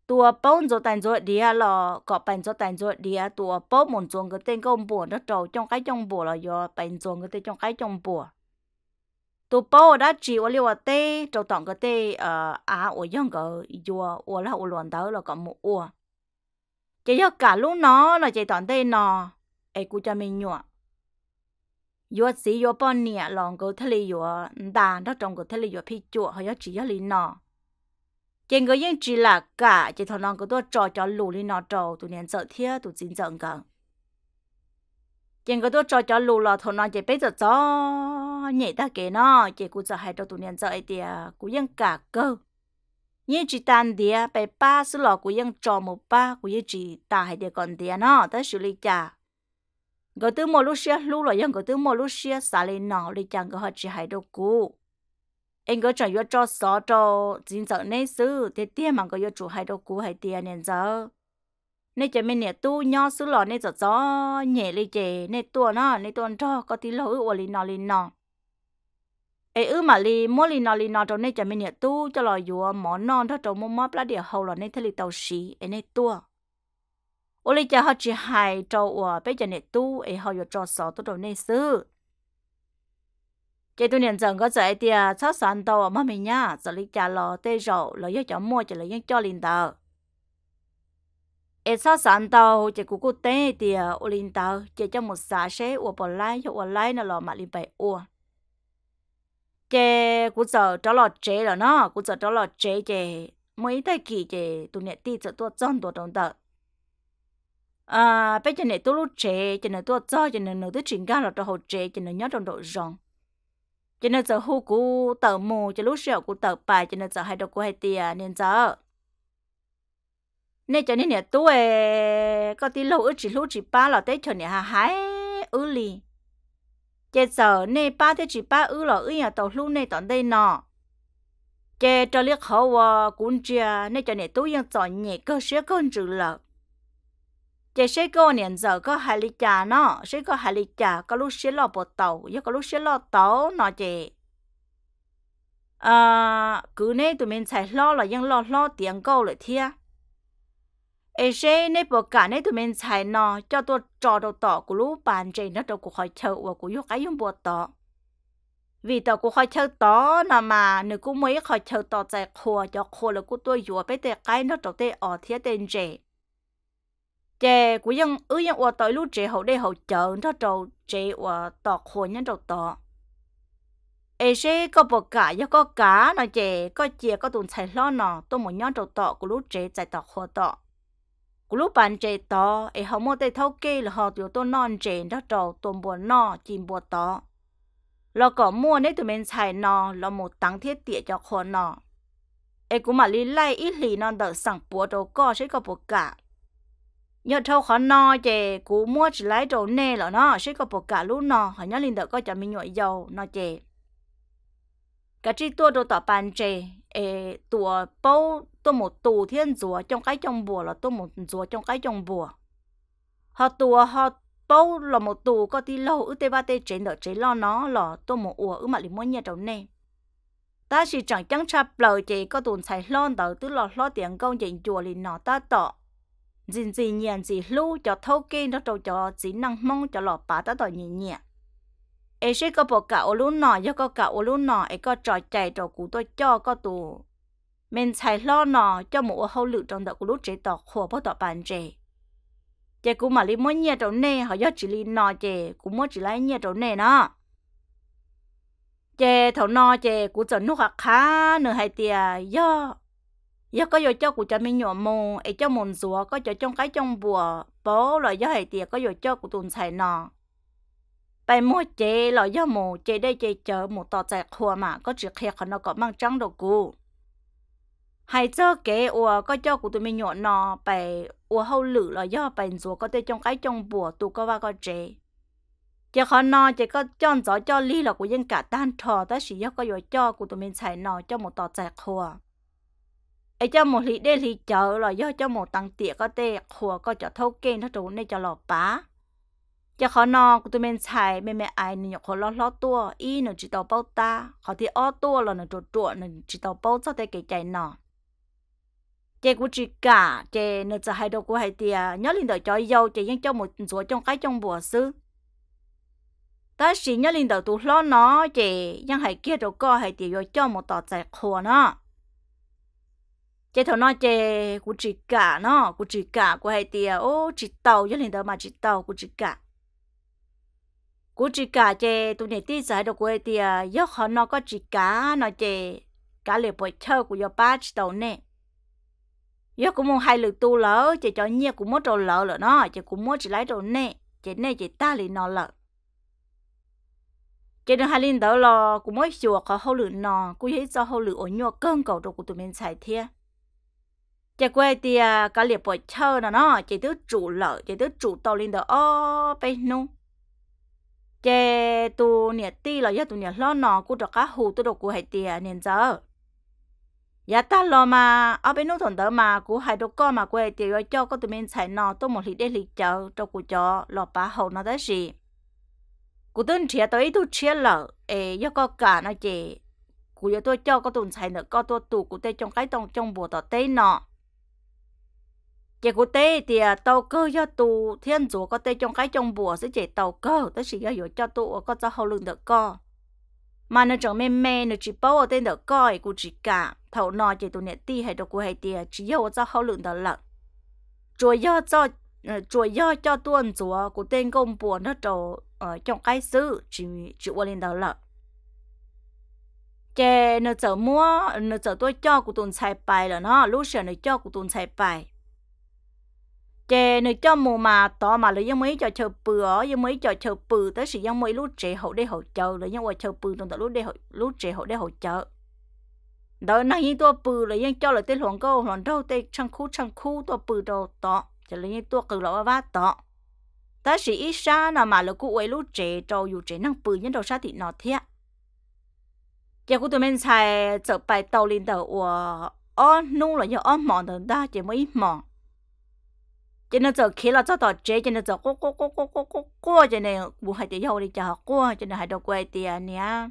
tua bông rồi tàn rồi đi là có bánh rồi tàn rồi đi tua bông muốn dùng cái tên công bùa nó trâu trong cái trong bùa là do bánh dùng cái tên trong cái trong bùa tua bông đã chỉ ở liều tê trâu tỏng cái tê ở dân cái dùa ở là ở luồn đó là có một ua chỉ cho cả lúc nó là chỉ tỏng tê nó ấy cũng cho mình nhọ dùa xí dùa bao nhiêu lòng cái thế này dùa đàn nó trong cái thế này dùa phi chuột hay chỉ cho linh nó trên cái những chỉ là cả chỉ thằng nó có tôi cho lù lên nó trâu tụi nên sợ thiệt tụi chính giận cả trên cái tôi cho lù là thằng nó chỉ bây giờ cho nhảy ta kể nó chỉ cũng sợ hai cho tụi nên sợ ấy thì cũng những cả cơ nhưng chỉ tan đi bé ba số lọ cũng những cho một ba cũng những chỉ ta hay để còn đi nó tới xử lý cha cái thứ một lúc xưa lù là những cái thứ một lúc xưa xả lên nó đi chẳng có họ chỉ hay đâu cũ anh có chẳng cho sọ cho chính giờ này xứ thì tiền mà có chủ hay đâu cũ hay tiền nên giờ nên chỉ mình nè tu nhỏ xứ lọ nên giờ nhẹ đi chè nên tua nó nên tuần cho có tí lỗi ở lì nọ ấy mà lì nọ cho nên chỉ mình nè tu cho lò dùa món non đó cho mua mắm lá địa hậu là nên thấy lì tàu xí ấy nên tua ở lì chả họ chỉ hay cho ở bây giờ nè tu ấy họ cho sọ tôi đồ nên xứ cái tôi nhận rằng có dạy thì chắc sẵn tàu mà mình nhá giờ lấy trả lò tê rậu lấy cho mua chỉ lấy cho linh tàu em chắc sẵn tàu chỉ cụ tê thì ở linh tàu chỉ cho một xã sẽ ở bỏ lái cho ở lái nó lò mà linh bảy ở cái cụ giờ cho lò chế rồi nó cụ giờ cho lò chế cái mấy tay kỳ cái tôi nhận đi cho tôi chọn tôi đồng tờ bây giờ này tôi lúc chế cho nên tôi cho cho nên tôi chuyển ra là cho họ chế cho nên nhớ trong độ rộng cho nên giờ hú cú tờ mù cho lúc sẹo cú tờ bài cho nên giờ hai đầu cú hai tia nên giờ nên cho nên nè tôi có tí lâu chỉ lúc chỉ ba là tới chờ nè hái lì giờ giờ nên ba tới chỉ ba là nhà tàu lúc này tận đây nọ giờ cho liếc hậu cũng chưa nên cho nè tôiยังchọn nhẹ cơ sẽ con chữ là giờ sẽ có年giờ có hai lít trà nó sẽ có hai lít trà có lúc sẽ lo bột tàu với có lúc sẽ lo tàu nó chị cứ này tụi mình xài lo là ยัง lo tiền câu lại thia ấy sẽ này bộ cả này tụi mình xài nó cho tôi trò đầu tỏ của lúc bàn chị nó đâu có khỏi chờ và của cái dùng bột tỏ vì tao cũng khỏi chờ tỏ nó mà nếu cũng mấy khỏi chờ tỏ chạy khô cho khô là của tôi vừa bây giờ cái nó đầu tiên ở thia tên chị chế của dân dân ở tới lúc chế hậu đây hậu chờ nó trâu chế ở tọt khổ nhân trâu tọt ấy sẽ có bậc cả do có cá nó chế có chia có tồn tại lo nọ tôi muốn nhớ trâu tọt của lúc chế chạy tọt khổ tọt của lúc bạn chế tọt ấy họ mua tay thâu kê là họ tiểu tôi non chế nó trâu tôm buồn nọ chim buồn tọt là có mua nếu tụi mình xài nọ là một tăng thiết tiệt cho khổ nọ ấy cũng mà lý lai ít lì non đỡ sẵn bùa đồ co sẽ có bậc cả nhớ thâu khó no chè cú mua chỉ lấy đồ nè là nó sẽ có bộ cả lúc nó họ nhớ linh đỡ có cho mình nhội dầu nó chè cả chi tua đồ tỏ bàn chè tua bao tua một tù thiên rùa trong cái trong bùa là tua một rùa trong cái trong bùa họ tua họ bao là một tù có tí lâu ư tê ba tê chế đỡ chế lo nó là tua một ủa ư mà li mua nhẹ đồ nè ta chỉ chẳng chẳng chạp lời chè có tồn xài lon đỡ tức là lo tiền công chè chùa li nó ta tỏ gì nhàn gì lưu cho thâu kê nó trâu cho chỉ năng mong cho lọ bá ta tỏi nhẹ nhẹ ấy sẽ có bộ cả ô lú nọ do có cả ô lú nọ ấy có trò chạy trò cú tôi cho có tù mình xài lo nọ cho một hậu lự trong đợt của lú chế tỏ khổ bao tỏ bàn chế chế cú mà li muốn nhẹ trâu nè họ do chỉ li nọ chế cú muốn chỉ lấy nhẹ trâu nè nó chế thầu nọ chế cú chọn nước hạt khá nửa hai tia do giờ có cho của cha mình nhỏ mồ ấy cho mồn rùa có cho trong cái trong bùa bố là do hệ tiệt có cho của tuần xài nọ bài mua chế là do mồ chế đây chế chở một tọt chạy khua mà có chỉ khẹt nó có mang trắng đồ cũ hay cho kế ủa có cho của tụi mình nhỏ nọ bài ủa hậu lử là do bài rùa có trong cái trong bùa tụ có va có chế chế khó nọ chế có chọn gió cho ly là của dân cả tan thò ta chỉ có cho của tụi mình xài nọ cho một tọt chạy khua ấy cho một lì đây lì chợ là do cho một tăng tiệc có tê khua có cho thâu kê nó trốn đây cho lọ bá cho khó nọ của tụi mình xài mẹ ai nên họ lo tua y nó chỉ tàu bao ta họ thì o tua là nó trộn nó chỉ tàu bao cho tay cái chạy nọ chế của chị cả chế nóจะhai đầu của hai tia nhớ linh đầu cho dâu chế nhưng cho một số trong cái trong bùa sư ta chỉ nhớ linh đầu tụ lo nó chế nhưng hai kia đầu co hai tia rồi cho một tọt giải khổ nó chế thằng nó chế của chị cả nó của chị cả của hai tia ô chị tàu nhớ linh đầu mà chị tàu của chị cả chế tụi này tí giải đầu của hai tia nhớ họ nó có chị cả nó chế cả liệp bồi thơ của yo ba chị tàu nè giờ cũng muốn hai lượt tu lỡ chỉ cho nhiều cũng muốn trâu lỡ rồi nó chỉ cũng muốn chỉ lấy trâu nè chỉ ta liền nó lỡ chỉ được hai linh đó lo cũng mới chùa có hậu lửa nó cũng thấy do hậu lửa ổn nhọ cơn cầu đồ của tụi mình xài thiê chỉ quay thì cả liệp bồi chơi nó chỉ tứ chủ lỡ chỉ tứ chủ tàu linh đó ô bên nu chỉ tu nhiệt ti là do tu nhiệt lo nó cũng được cá hù tôi đồ của hai tia nên giờ giá ta lo mà ở bên nông thôn đó mà cũng hai đứa con mà quay thì rồi cho có tụi mình xài nọ tôi một lít để lít chợ cho cụ cho lọ bá hậu nó đấy gì cụ tên chia tới tôi chia lợ do có cả nó chị cụ giờ tôi cho có tụi xài nữa có tôi tụ cụ tê trong cái trong bùa tỏ tê nọ chị cụ tê thì tàu cơ cho tụ thiên chúa có tê trong cái trong bùa sẽ chỉ tàu cơ tới chỉ giờ cho tụ có cho hậu lưng được co mà nó chẳng mê nó chỉ bảo ở tên được coi của chỉ cả thầu nọ chỉ tụi nè ti hay được của hay tiệt chỉ yêu cho hậu lượng đó lận chuối do cho tuần chúa của tên công buồn nó trổ ở trong cái xứ chỉ qua lên đó lận chè nó chở mua nó chở tôi cho của tuần xài bài là nó lúc sau nó cho của tuần xài bài chè nó cho mùa mà tỏ mà lấy mấy cho chờ bự ở mấy cho chờ bự tới sự mấy lúc trẻ hậu để hậu chờ lấy những chờ bự trong lúc để lúc trẻ hậu để hậu chờ đợi này những tua bự lấy những cho lại tên hoàng câu hoàng đâu tên trang khu tua bự đầu tỏ cho lấy những tua cử lọ vát tỏ tới sự ít xa nào mà là cụ ấy lúc trẻ trâu dù trẻ năng bự những đầu xa thì nó thiệt giờ của tụi mình xài chở bài tàu lên đầu nu là do mòn đầu ta chỉ mới mòn cho nên giờ khi là cho tao chế cho nên giờ cô cho nên bu hai tỷ dâu đi chợ cô cho nên hai đầu quay tiền nè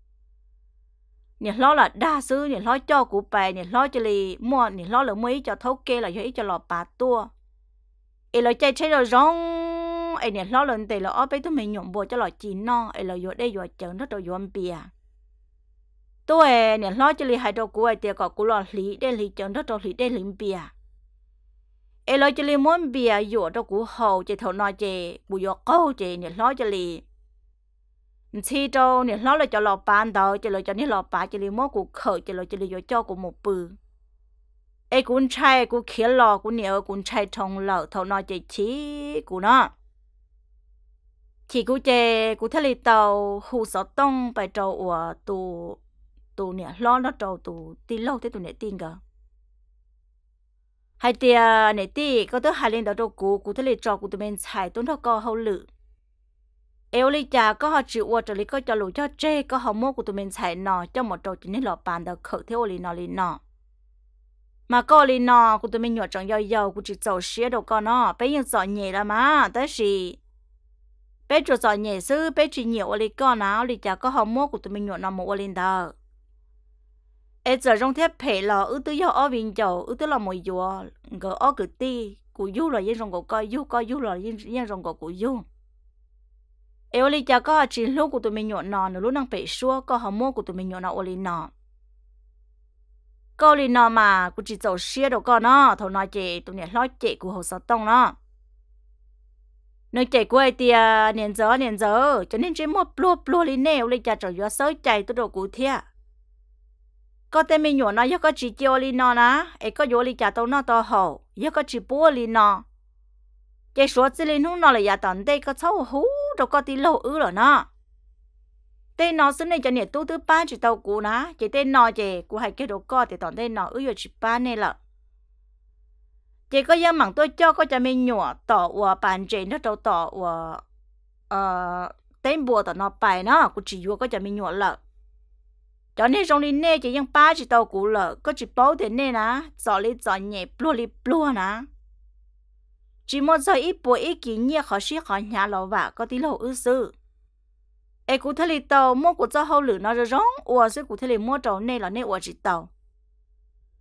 lo là đa số lo cho cụ bài lo cho li mua lo là mấy cho thấu kê là cho lọ bà tua là chạy chế rồi rong lo lần tệ là ở bên tụi mình nhộn bùa cho lọ chín no là vô đây vô chợ nó rồi vô bìa tôi lo cho li hai đầu quay tiền có cụ lọ lý đây lý chợ nó rồi lý đây lý bìa lo cho li muốn bìa dụ cho cụ hậu chỉ thầu nói chỉ bù dọ câu chỉ lo cho li khi đâu lo là cho lọ bàn đầu chỉ lo cho lọ bà chỉ li muốn cụ khởi chỉ lo cho li cho cụ một bự cũng trai cụ khiến lọ cụ nhiều cũng trai thông lợ thầu nói chỉ cụ nó chỉ cụ chỉ cụ thấy li tàu hù sợ tông bài trâu của tụ lo nó trâu tụ tin lâu thế tụ tin cơ hai tia này tí có tới hai lên đó đâu cụ thấy trò cụ tụi mình xài tốn thọ co hậu lự li cha có họ chịu qua trở lý có cho lũ cho chê có họ mua của tụi mình xài nọ cho một trò chỉ nên lọ bàn được khởi theo li nọ mà có li nọ của tụi mình nhỏ tròn dầu của chỉ dầu xía đâu con nó béยังgiỏi nhẹ là mà tới gì bé cho giỏi nhẹ sư bé chỉ nhiều li con nào li cha có họ mua của tụi mình nhỏ nọ một li đó giờ trong thế phải là ước tư do ở viên dầu ước tư là mồi dùa gỡ ở cái ti của du là dân trong coi du là dân trong của du li cha có chỉ lúc của tụi mình nhọn nọ nữa lúc năng phải xua có họ mua của tụi mình nhọn nọ li nọ có li nọ mà của chỉ dầu xía đâu con nó thầu nói chị tụi này lo chị của hồ sáu tông nó nơi chạy quay tia niên giờ cho nên chỉ một plua li nè li cha trời gió sới chạy tôi đồ cụ thiệt có tên mình nhổn nó có chỉ chiều li nó ná có vô li trả tao nó to hậu có chỉ bua li nó cái số chỉ li nó là giá tận đây có sáu hú đâu có tí lâu rồi nó tên nó xưa này cho nhiệt tu thứ ba chỉ tao cũ ná chỉ tên nó chỉ cũ hay cái đồ co thì tận đây nó rồi chỉ ba này là chỉ có dân mảng tôi cho có cho mình nhổn tỏ và bàn chỉ nó đâu tỏ và tên bùa tỏ nó bài nó cũng chỉ vô có cho mình nhổn là cho nên trong linh nè chỉ những ba chỉ tàu cũ lợ có chỉ bao tiền nè ná giỏ nhẹ plua ná chỉ một giờ ít bữa ít kỹ nhẹ khó xí khó nhà lẩu vả có tí lẩu ư sư cụ thể tàu mua của cho hậu lử nó rồi rong ủa sư cụ thể mua trâu nè là nè ủa chỉ tàu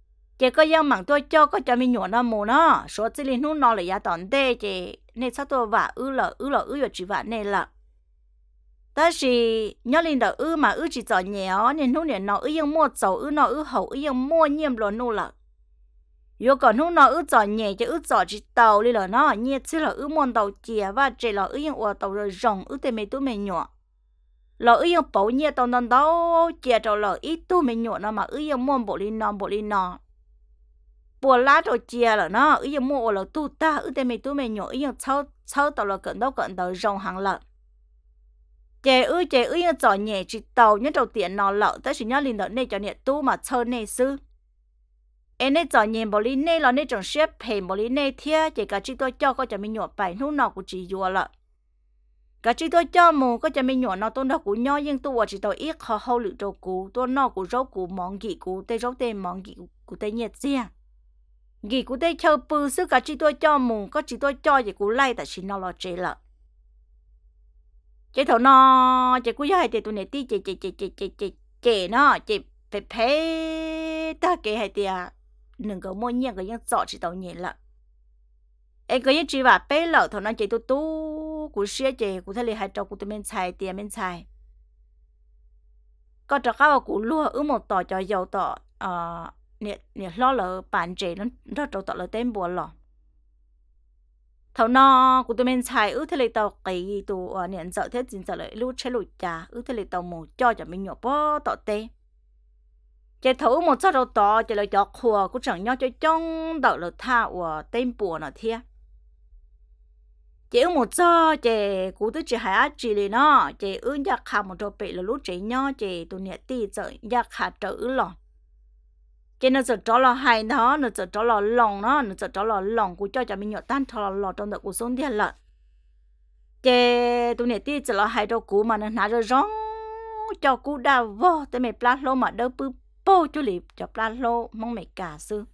chị có dân mảng tôi cho có cho mình nhọn nó mù nó số chỉ linh hút nó là giá tòn tê chị nên sao tôi vả rồi chỉ vả nên là ta chỉ nhớ linh đầu mà chỉ cho nhẹ nên hút nên nó yên mua dầu nó hậu yên mua nhiễm rồi nô là yo còn hút nó cho nhẹ chứ cho chỉ tàu đi là nó nhẹ chứ là môn tàu chè và chỉ là yên ở tàu rồi rồng tên mấy tụi mình nhọ là yên bảo nhẹ tàu non tàu chè cho là ít tụi mình nhọ nó mà yên môn bộ linh nó bùa lá rồi chia là nó ý mua là tu ta tên mình tu mình nhỏ ý cháu tàu là cận đâu rong hàng lợn chè chọ nhẹ chỉ tàu nhất đầu tiền nó lợn tới chỉ nhớ linh đợt này cho nhẹ tu mà chơi này sư em này chọ nhẹ bỏ đi này là này trồng xếp phèn bỏ đi này thia chỉ cả chỉ tôi cho có cho mình nhỏ bài lúc nào cũng chỉ vừa lợn cả chỉ tôi cho mù có cho mình nhỏ nó tôi nó cũng nhỏ nhưng tôi chỉ tôi ít khó hậu lự đồ cũ tôi nó cũng rau cũ món gì cũ tây rau tây món gì cũ tây nhiệt riêng gì cũng đây chơi bự sức cả chỉ tôi cho mù có chỉ tôi cho gì cũng lay tại chỉ nó lo chế lợ chế thầu nó chế cũng hay thì tôi này tí chế nó chế phải ta kể hay thì đừng có mua nhiều cái những giọt chỉ tàu nhẹ lợ em có những chỉ và bé lợ thầu nó chế tôi tú cũng xia chế cũng thấy là hai trâu cũng tôi men xài có trâu cá cũng lúa một tỏi cho dầu tỏi nè lo lỡ bản chế nó rất trâu tỏi là tên bùa lọ thầu nó của tụi mình xài thế là tàu cái tụ nè sợ thế chính sợ lại lúc chế lụi trà thế là tàu mù cho mình nhỏ bó tọ tê chế thấu một sao đầu tỏ chế là cho khua cũng chẳng nhau cho trong đậu là tha của tên bùa nó thiệt chế một sao chế cũng tức chế hai chỉ liền nó chế giác khá một trâu bị là lúc chế nhau chế tụi nè ti sợ giác khá trở lọ chế nó sợ cho là hay nó sợ cho là lòng nó sợ cho là lòng của cho mình nhỏ tan thò lọ trong đợt của xuống đi lợ chế tụi này tí sợ là hay đâu cũ mà nó nã rồi rong cho cũ đào vô tới mày plát lô mà đâu bự bô chú lì cho plát lô mong mày cả sư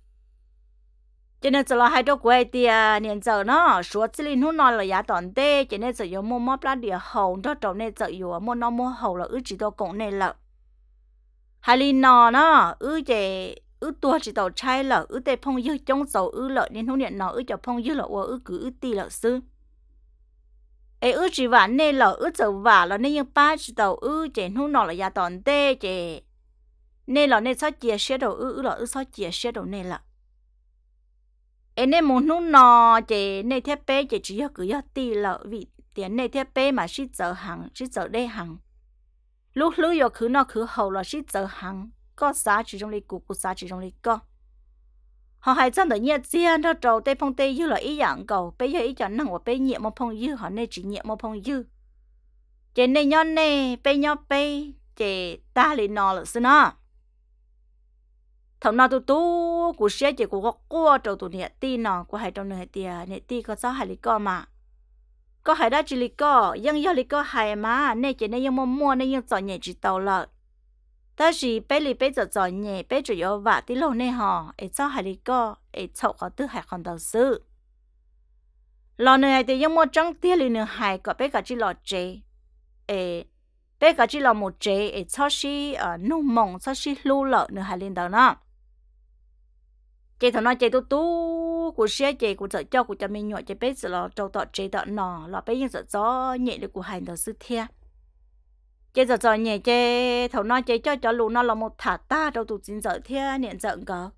chế nên sợ là hay đâu của ai tia niệm giờ nó số chỉ linh hút nó là giá toàn tê chế nên sợ dùng mua plát địa hậu đó trong nên sợ dùng mua nó mua hậu là chỉ đâu cũng nên lợ hai linh nó chế tua chỉ tàu trai lợ tê phong dư trong dầu lợ nên không nhận nó cho phong dư lợ cứ ti lợ sư chỉ vả nên lợ dầu vả là nên những ba chỉ tàu chế không nó là giá toàn tê chế nên là nên sao chia sẻ đầu lợ sao chia sẻ đầu nên lợ nên muốn không nó chế nên thiết bé chế chỉ cứ ti lợ vì tiền nên thiết bé mà chỉ giờ đây hàng lúc giờ cứ nó cứ hậu là chỉ giờ hàng có giá trị trong lịch của giá trị trong lịch có họ hay chân được nhiệt riêng đó trâu tây phong tây dư là ý dạng cầu bây giờ ý chẳng năng của bây nhiệt một phong dư họ nên chỉ nhiệt một phong dư chế nên nhon nè bây nhon bây chế ta liền nọ là xin nó thằng nào tu của xe chế của cô trâu tụi nhiệt ti nọ của hai trong nhiệt ti có sao hai lịch có mà có hai đó chỉ lịch có nhưng do lịch có hai mà nên chế nên nhưng mua nên nhưng chọn nhẹ chỉ tàu lợ ta chỉ bé giờ nhẹ bé chủ yếu vả tí lâu này họ ấy cho hai lý co ấy chậu họ tư hai con đầu sư lò này thì giống một trắng tia liền nửa hai có bé cả chỉ lò chế ấy bé cả chỉ lò một chế ấy cho xí nung mỏng cho xí lưu lợ nửa hai lên đầu nó chế thằng nó chế tu của xe chế của chợ cho của cho mình nhọ chế bé giờ lò trâu tọt chế tọt nọ lò bé nhưng giờ gió nhẹ được của hai đầu sư thia chế giờ nhẹ chế thầu nó chế cho lù nó là một thả ta đâu tụt chín giờ thia niệm giận cỡ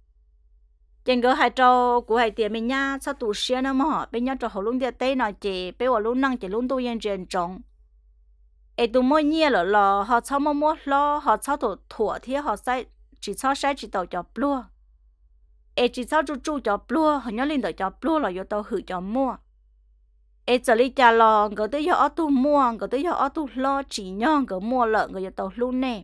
trên gỡ hai trâu của hai tiền mình nha sao tụt xe nó mà bên nhau trâu hậu luôn địa tây nó chế bé vào luôn năng chế luôn tu yên trên trống ấy tụi mỗi nhia lò họ sao mua lo họ sao thủa thia họ sai chỉ tàu cho plua ấy chỉ sao chu cho plua họ nhớ lên tàu cho plua là do tàu hử cho mua giờ đi trả lò người tới giờ tu mua người tới giờ tu lo chỉ nhon người mua lợn người giờ tàu luôn nè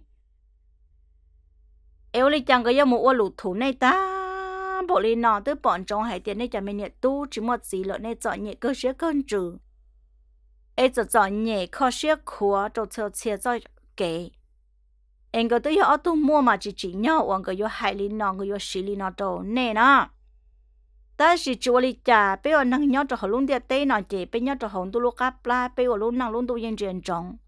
đi chẳng người giờ mua lụt thủ này ta bộ đi nọ tới bọn trong hải tiền này chả mình nhận tu chỉ một gì lợn này chọn nhẹ cơ chế cân trừ giờ chọn nhẹ kho xe khóa đồ chờ xe cho kể người tới giờ tu mua mà chỉ nhau người giờ hải đi nọ người giờ xí đi nọ đồ nè nó ta chỉ chua li trà bây giờ năng nhớ cho họ luôn địa tây nó chỉ bây nhớ cho họ tu lúc áp la bây giờ luôn năng luôn tu yên truyền trọng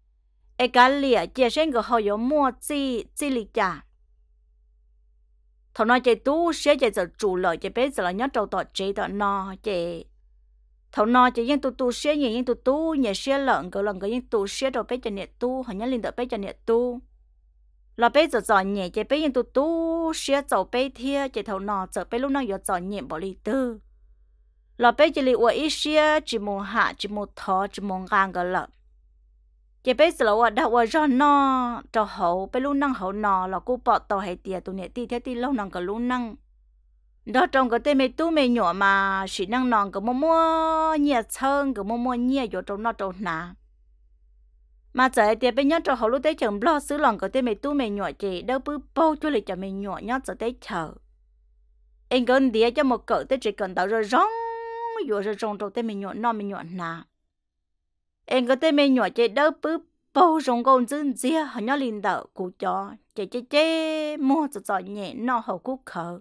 cái lìa chỉ xem cái họ có mua chi li trà thầu nó chế tu sẽ chế giờ chủ lợi chế bé giờ là nhớ trâu tọt chế tọt nó chế thầu nó chế những tu sẽ những tu nhà sẽ lợn cái những tu sẽ đồ bé cho nhẹ tu họ nhớ linh đỡ bé cho nhẹ tu là bé giờ giỏi nhẹ chế bé những tu sẽ giỏi bé thia chế thầu nó giờ bé lúc nào giờ giỏi nhẹ bỏ đi tư là bé chỉ li ua ít sẽ chỉ một hạ chỉ một thọ chỉ một gang cái lợn chế bé giờ là đã ua cho nó cho hậu bé lúc năng hậu nó là cô bỏ tàu hay tiệt tụi nhẹ ti thế ti lâu năng cái lúc năng đó trong cái tên mày tu mày nhỏ mà chỉ năng nòng cái mua nhiệt hơn cái mua nhiệt vô trong nó trong nà mà giờ thì bây giờ cho họ lúc đấy chẳng lo xứ lòng cái tên mày tu mày nhỏ chị đâu bự bao cho lại cho mày nhỏ nhớ giờ đấy chờ anh cần đi cho một cỡ tới chỉ cần tạo rồi rong vô rồi trong tên mày nhỏ nà anh cái tên mày nhỏ chị đâu bự bao trong con dân gì họ nhớ linh đạo cụ cho chị mua cho nhẹ nó hậu cú khờ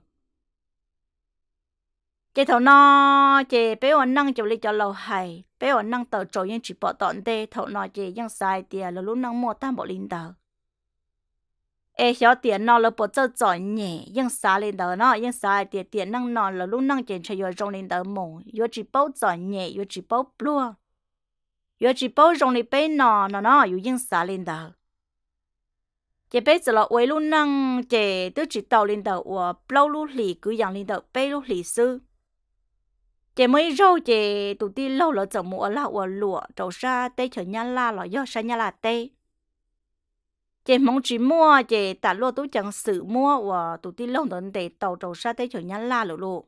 chị thầu nó chị bé ổn năng chịu lấy cho lâu hay bé ổn năng tờ trội nhưng chỉ bỏ tọn tê thầu nó chịยังsai tiền là lúc năng mua tam bộ linh tờ ê xóa tiền nó là bộ chơi giỏi nhẹ nhưng sai linh tờ nó nhưng sai tiền năng nó là lúc năng chị chơi vô trong linh tờ mù vô chỉ bao giỏi nhẹ vô chỉ bao plua vô chỉ bao trong linh bé nó vô nhưng sai linh tờ chị bé giờ là quay lúc năng chị tôi chỉ tàu linh tờ và bao lúc lì cứ dạng linh tờ bé lúc lì sư chị mới râu chị tụi ti lâu là chồng mua là ở lụa trâu sa tê chờ nhà la là do sa nhà la tê chị mong chỉ mua chị tạ lúa tôi chẳng xử mua và tụi ti lâu đến để tàu trâu sa tê chờ nhà la lụa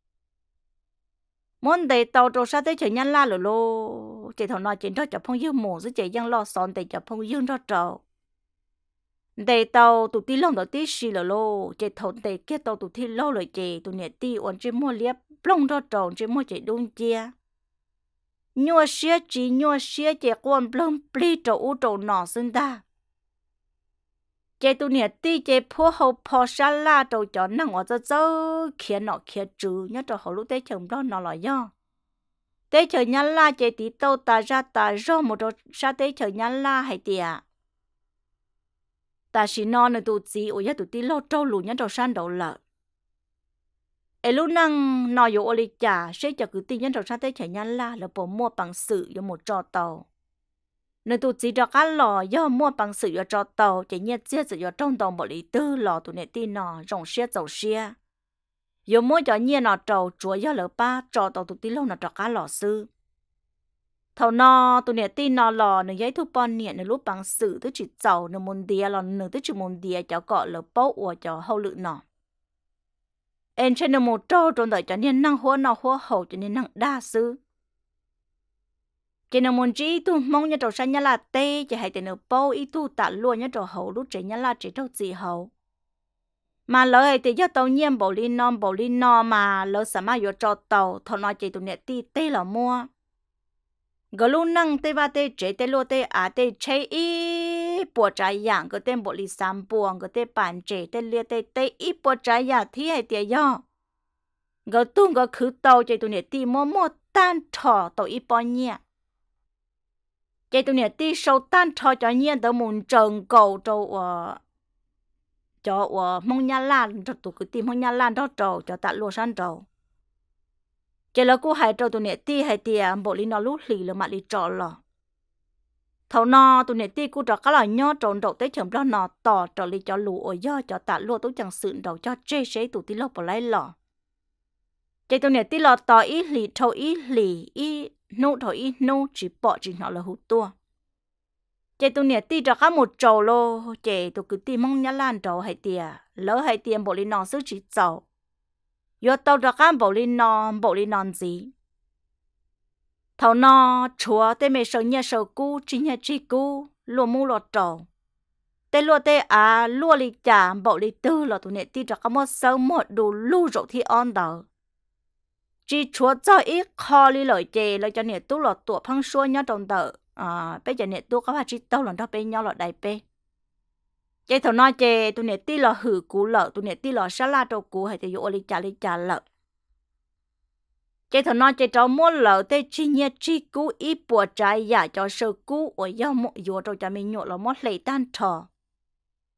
muốn để tàu trâu sa tê chờ nhà la lụa chị thằng nói chị đó cho phong dương mù với chị đang lo son để cho phong dương đó trâu để tàu tụi ti lâu đó tí xì lụa chị thằng để kia tàu tụi ti lâu rồi chị tụi nhẹ ti ổn chị mua liếp plong đó trồng chỉ mua chỉ đun chia nhua xía chỉ quan plong pli trầu nọ sinh ta chỉ tu nhiệt ti chỉ phô hậu phò sa la trầu cho năng ở chỗ kia nọ kia trừ nhớ trầu hậu lúc tết chồng đó nọ là do tết chờ nhá la chỉ tí tàu ta ra một trầu sa tết chờ nhá la hay tiệt ta chỉ non nữa tụt gì ôi tụt tí lo trâu lù nhá trầu san đầu lợn lúc năng nói vô oli chả sẽ cho cứ tin nhân đầu sang tới chả nhăn la là bộ mua bằng sự vô một trò tàu nên tụi chỉ cho cá lò do mua bằng sự vô trò tàu chỉ nhét chết sự vô trong tàu bộ lý tư lò tụi này tin nọ rong xe dầu xe vô mua cho nhia nọ trầu chúa do lỡ ba trò tàu tụi tí lâu nọ trò cá lò sư thầu nọ tụi này tin nọ lò nửa giấy thu bon nhẹ nửa lúc bằng sự tới chỉ dầu nửa môn đĩa lò nửa tới chỉ môn đĩa cho cọ lỡ bấu của cho hậu lự nọ em trên một trâu trong đời cho nên năng hóa hậu cho nên năng đa sư chỉ nên muốn chỉ tu mong như trâu sang nhà là tê chỉ hay tên ở bao ít tu tạ luôn như trâu hậu lúc trẻ nhà là chỉ trâu gì hậu mà lời thì do tàu nhiêm bảo linh non mà lời sao mà vô trâu tàu thọ nói chỉ tụi nè ti tê là mua gỡ luôn năng tê va tê chế tê lô tê à tê chế ý bùa trái dạng cái tên bộ lì xám buồn cái tên bản chế tê lia tê tê ý bùa trái dạng thì hay tiệt do gỡ tung gỡ khứ tàu chế tụi nè ti mua tan thọ tàu ý bao nhiêu chế tụi nè ti sâu tan thọ cho nhiên tàu muốn trồng cầu trâu cho mong nhà lan cho tụi cái tim mong nhà lan đó trâu cho tạ lúa san trâu chỉ là cô hay trâu tụi nè ti hay tiệt bộ lì nó lú lì là mà lì trò lò thầu nọ tụi nè ti cô trò cá là nhớ trộn đầu tới chấm đó nọ tỏ trò lì cho lú ở do cho tạ lúa tôi chẳng sượn đầu cho chê xế tụi ti lộc bỏ lấy lò chỉ tụi nè ti lò tỏ ý lì thầu ý lì ý nô thầu ý nô chỉ bỏ chỉ nó là hút tua chỉ tụi nè ti trò cá một trầu lô chỉ tụi cứ ti mong nhá lan trầu hay tiệt lỡ hay tiệt bộ lì nọ xứ chỉ trầu yo tàu ra cam bộ lì non gì thầu nọ chúa tê mẹ sợ nhà sợ cú chỉ nhà chi cú lúa mu lúa trầu tê lúa tê à lúa lì chả bộ lì tư là tụi nè ti ra cam một sâu một đủ lú rộ thi on đờ chỉ chúa cho ít kho lì lợi chè lợi cho nè tú lọt tụa phăng xua nhá trong tờ bây giờ nè tú có phải chỉ tàu lần đó bên nhau lọt đầy pe cái thằng nói chè tụi nè ti lò hử cú lợ tụi nè ti lò sa la trâu cú hay thì vô li chả lợ cái thằng nói chè trâu mua lợ tê chi nhẹ chi cú ít bùa trái giả cho sơ cú ở giao mộ vô trâu cho mình nhộ là mót lệ tan thò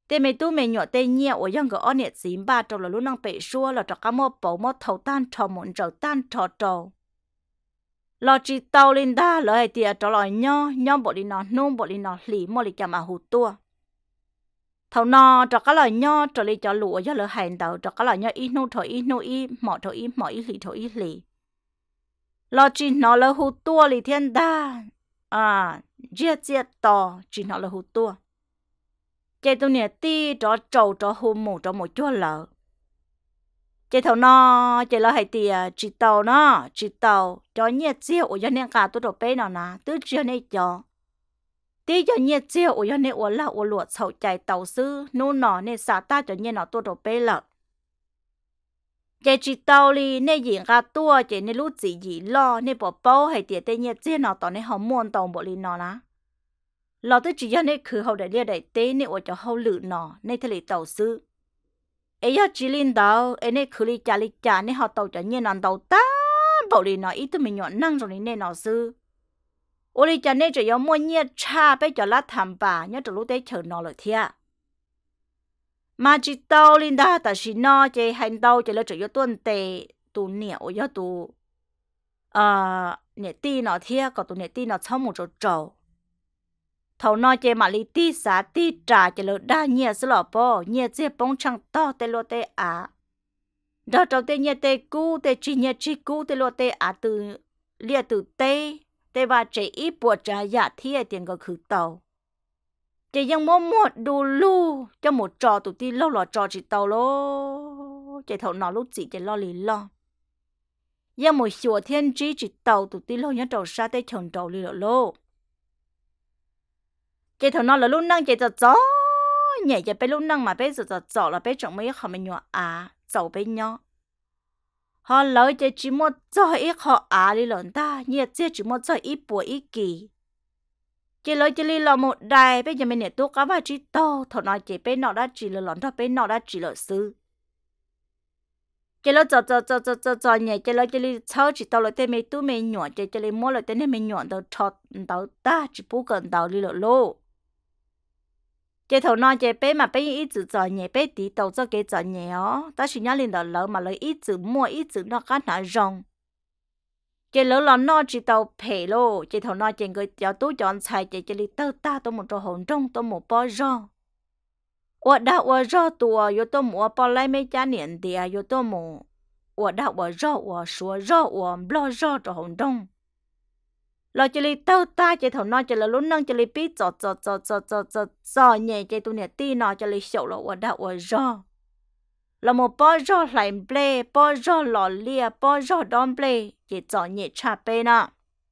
tê mày tu mày nhỏ tê nhẹ ở dân cái anh xím ba trâu là lúc năng bể xua là trâu cá mò bầu mò thầu tan trâu muốn trâu tan trâu lo chỉ tàu lên đa lợi thì trâu lòi nhо bộ đi nó nôm bộ đi nó lì mò đi chạm à hụt tua thầu nọ trâu cá lòi nho trâu đi cho lụa cho lỡ hành đầu trâu cá lòi nho ít nô ít mỏ lì thầu ít lì lo chỉ nó lỡ hụt tua lì thiên đa giết to chỉ nó là hụt tua chạy tụi nè ti cho trâu cho hôm mù cho một chỗ lợ chạy thầu nó chạy là hay tiề chỉ tàu cho nhiệt chiều cho nên cả tôi đồ bé nào nè tứ chiều này cho tí cho nhiệt chiều cho nên uốn là uốn lụa sầu chạy tàu sư nô nọ nên xả ta cho nhiên nó tôi đồ bé lợ chạy chỉ tàu li nên gì cả tua chạy nên lúc gì lo nên bỏ bao hay tiề tê nhiệt chiều nó tao nên họ muốn tàu bộ li nó nè lo tới chỉ cho nên khử hậu đại lia đại tế nên ở cho hậu lử nọ nên thế là tàu sư ấy giờ chỉ linh đầu ấy nên khử li chả nên họ tàu cho nhiên nó tàu ta bảo li nó ít tụi mình nhọn năng rồi nên nó sư ô li chả nên chỉ có mua nhiệt cha bây giờ là thảm bà nhớ từ lúc đấy chờ nó rồi thiệt mà chỉ tàu linh đã ta chỉ nó chỉ hành tàu chỉ là chỉ có tuần tệ tụ nhẹ ở giờ tụ nhẹ ti nó thiệt còn tụ nhẹ ti nó xong một chỗ trâu thầu nói chơi mà lý tí xá tí trả chỉ lỡ đa nhẹ sẽ lọ bò nhẹ chế bông trăng to tê lô tê đó trâu tê nhẹ tê cú tê chi nhẹ chi cú tê lô tê từ lia từ tê và chế ít buộc trả dạ thiê tiền gọi khử tàu chếยังmột đu lu cho một trò tụi ti lâu lọ trò chỉ tàu lô chế thầu nó lúc chỉ chế lo lì loยังmột sủa thiên trí chỉ tàu tụi ti lâu nhớ trầu xa tê chồng trầu lì lô chị thằng nó là lúc năng chị gió nhảy chị bé lúc năng mà bé gió là bé chồng mấy họ mình nhỏ giàu bé nhỏ họ lấy chị chỉ muốn gió ít họ đi lớn ta nhiệt chị chỉ muốn gió ít bùa ít kỳ chị lấy chị đi là một đài bé giờ mình nhảy tốt cá và chỉ to thằng nó chị bé nó đã chỉ là lớn thôi bé nó đã chỉ là sư chị lấy gió nhảy chị lấy chị đi sau chỉ tao lấy tên mấy tú mấy nhỏ chị lấy mua lấy tên mấy nhỏ tao chọt tao ta chỉ bù cần tao đi lô chị thầu nói chị bé mà bé ít chữ giỏi nhẹ bé tí tàu cho cái giỏi nhẹ ta chỉ nhớ lên đó lỡ mà lấy ít chữ mua ít chữ nó cá nã rong chị lỡ là nó chỉ tàu phê lô chị thầu nói chị người cho tú chọn xài chị đi tơ ta tôi một trò hồn trong tôi một bao rau ở đạo ở rau tua yo tôi mua bao lấy mấy giá tiền thì yo tôi mua ở đạo ở rau ở sủa rau ở lo rau trò hồn trong lo chỉ li tao ta chỉ thầu nói chỉ là lúc năng chỉ li biết cho nhẹ chỉ tụi nè ti nó chỉ li sầu là ở đạo ở rau là một bao rau lại ple bao rau lò lia bao rau đom ple chỉ cho nhẹ cha pe nè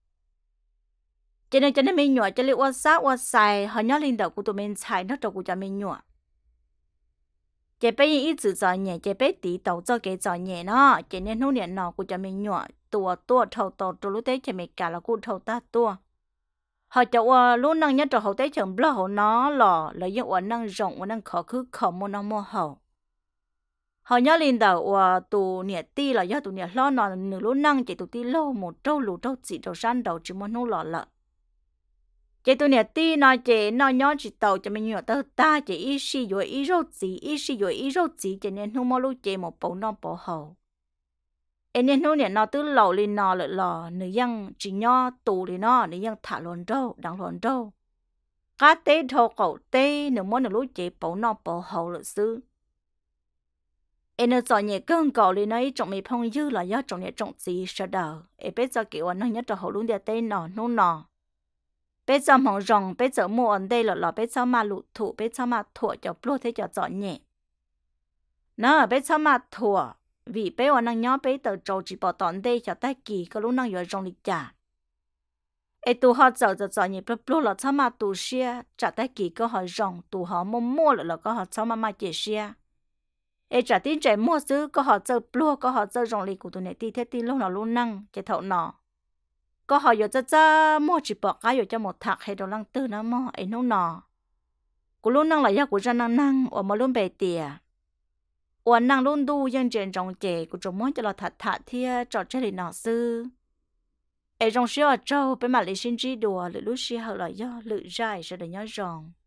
cho nên mình nhỏ chỉ li ở xài họ nhớ linh đầu của tụi mình xài nó cho của cho mình nhỏ chỉ bé ít chữ cho nhẹ chỉ bé tí tàu cho cái cho nhẹ nó chỉ nên hôm nay nó của cho mình nhỏ tua thầu tàu lúc đấy chỉ mình cả là cụ thầu ta tua họ cho lúc năng nhất cho hậu tế chồng lo hậu nó lò lợi dụng năng rộng năng khó khứ khó mua nó mua hậu họ nhớ lên đầu tụ nhẹ ti là do tụ nhẹ lo nó nửa lúc năng chỉ tụ ti lâu một trâu lù trâu chỉ trâu san đầu chỉ muốn nô lò lợ chỉ tụ nhẹ ti nó chỉ nó nhớ chỉ tàu cho mình nhỏ tơ ta chỉ ít xí rồi ít rau chỉ cho nên không mua lúc chỉ một bộ nó bộ hậu nên hôm nay nó từ lâu lên nó lại lò nữ dân chỉ nhỏ tù thì nó nữ dân thả lon trâu đặng lon trâu cá té thô cậu té nữ muốn nữ lúc chỉ bộ nó bộ hậu là sư nó cho nhẹ cơn cậu lên nó trồng mì phong dư là do trồng nhẹ trồng gì sợ đờ bé cho kiểu nó nhớ cho hậu luôn để té nó nọ bé cho mỏng rồng bé cho mua ở đây là bé cho mà lụt thủ bé cho mà thua cho pro thế cho nhẹ nó bé cho mà thua vì bé ở năng nhỏ bé từ trâu chỉ bỏ tòn đây cho tay kỳ có lúc năng rồi rong lịch trả tụ họ giờ nhẹ pro là cho mà tụ xia trả tay kỳ có họ rong tụ họ mua là có họ cho mà chỉ xia trả tin trẻ mua xứ có họ giờ pro có họ giờ rong lịch của tụ này ti thế ti lúc nào lúc năng chỉ thầu nọ có họ giờ cho mua chỉ bỏ cái giờ cho một thạc hay đồ lăng tư nó mua nó nọ của lúc năng là do của ra năng ở mà luôn bề tiề năng luôn đu dân trên trong chè của chúng muốn cho là thật thia trò chơi này nọ sư trong xưa trâu bên mà lấy sinh trí đùa lưỡi lúc xưa là do lưỡi dài sẽ để nhớ rồng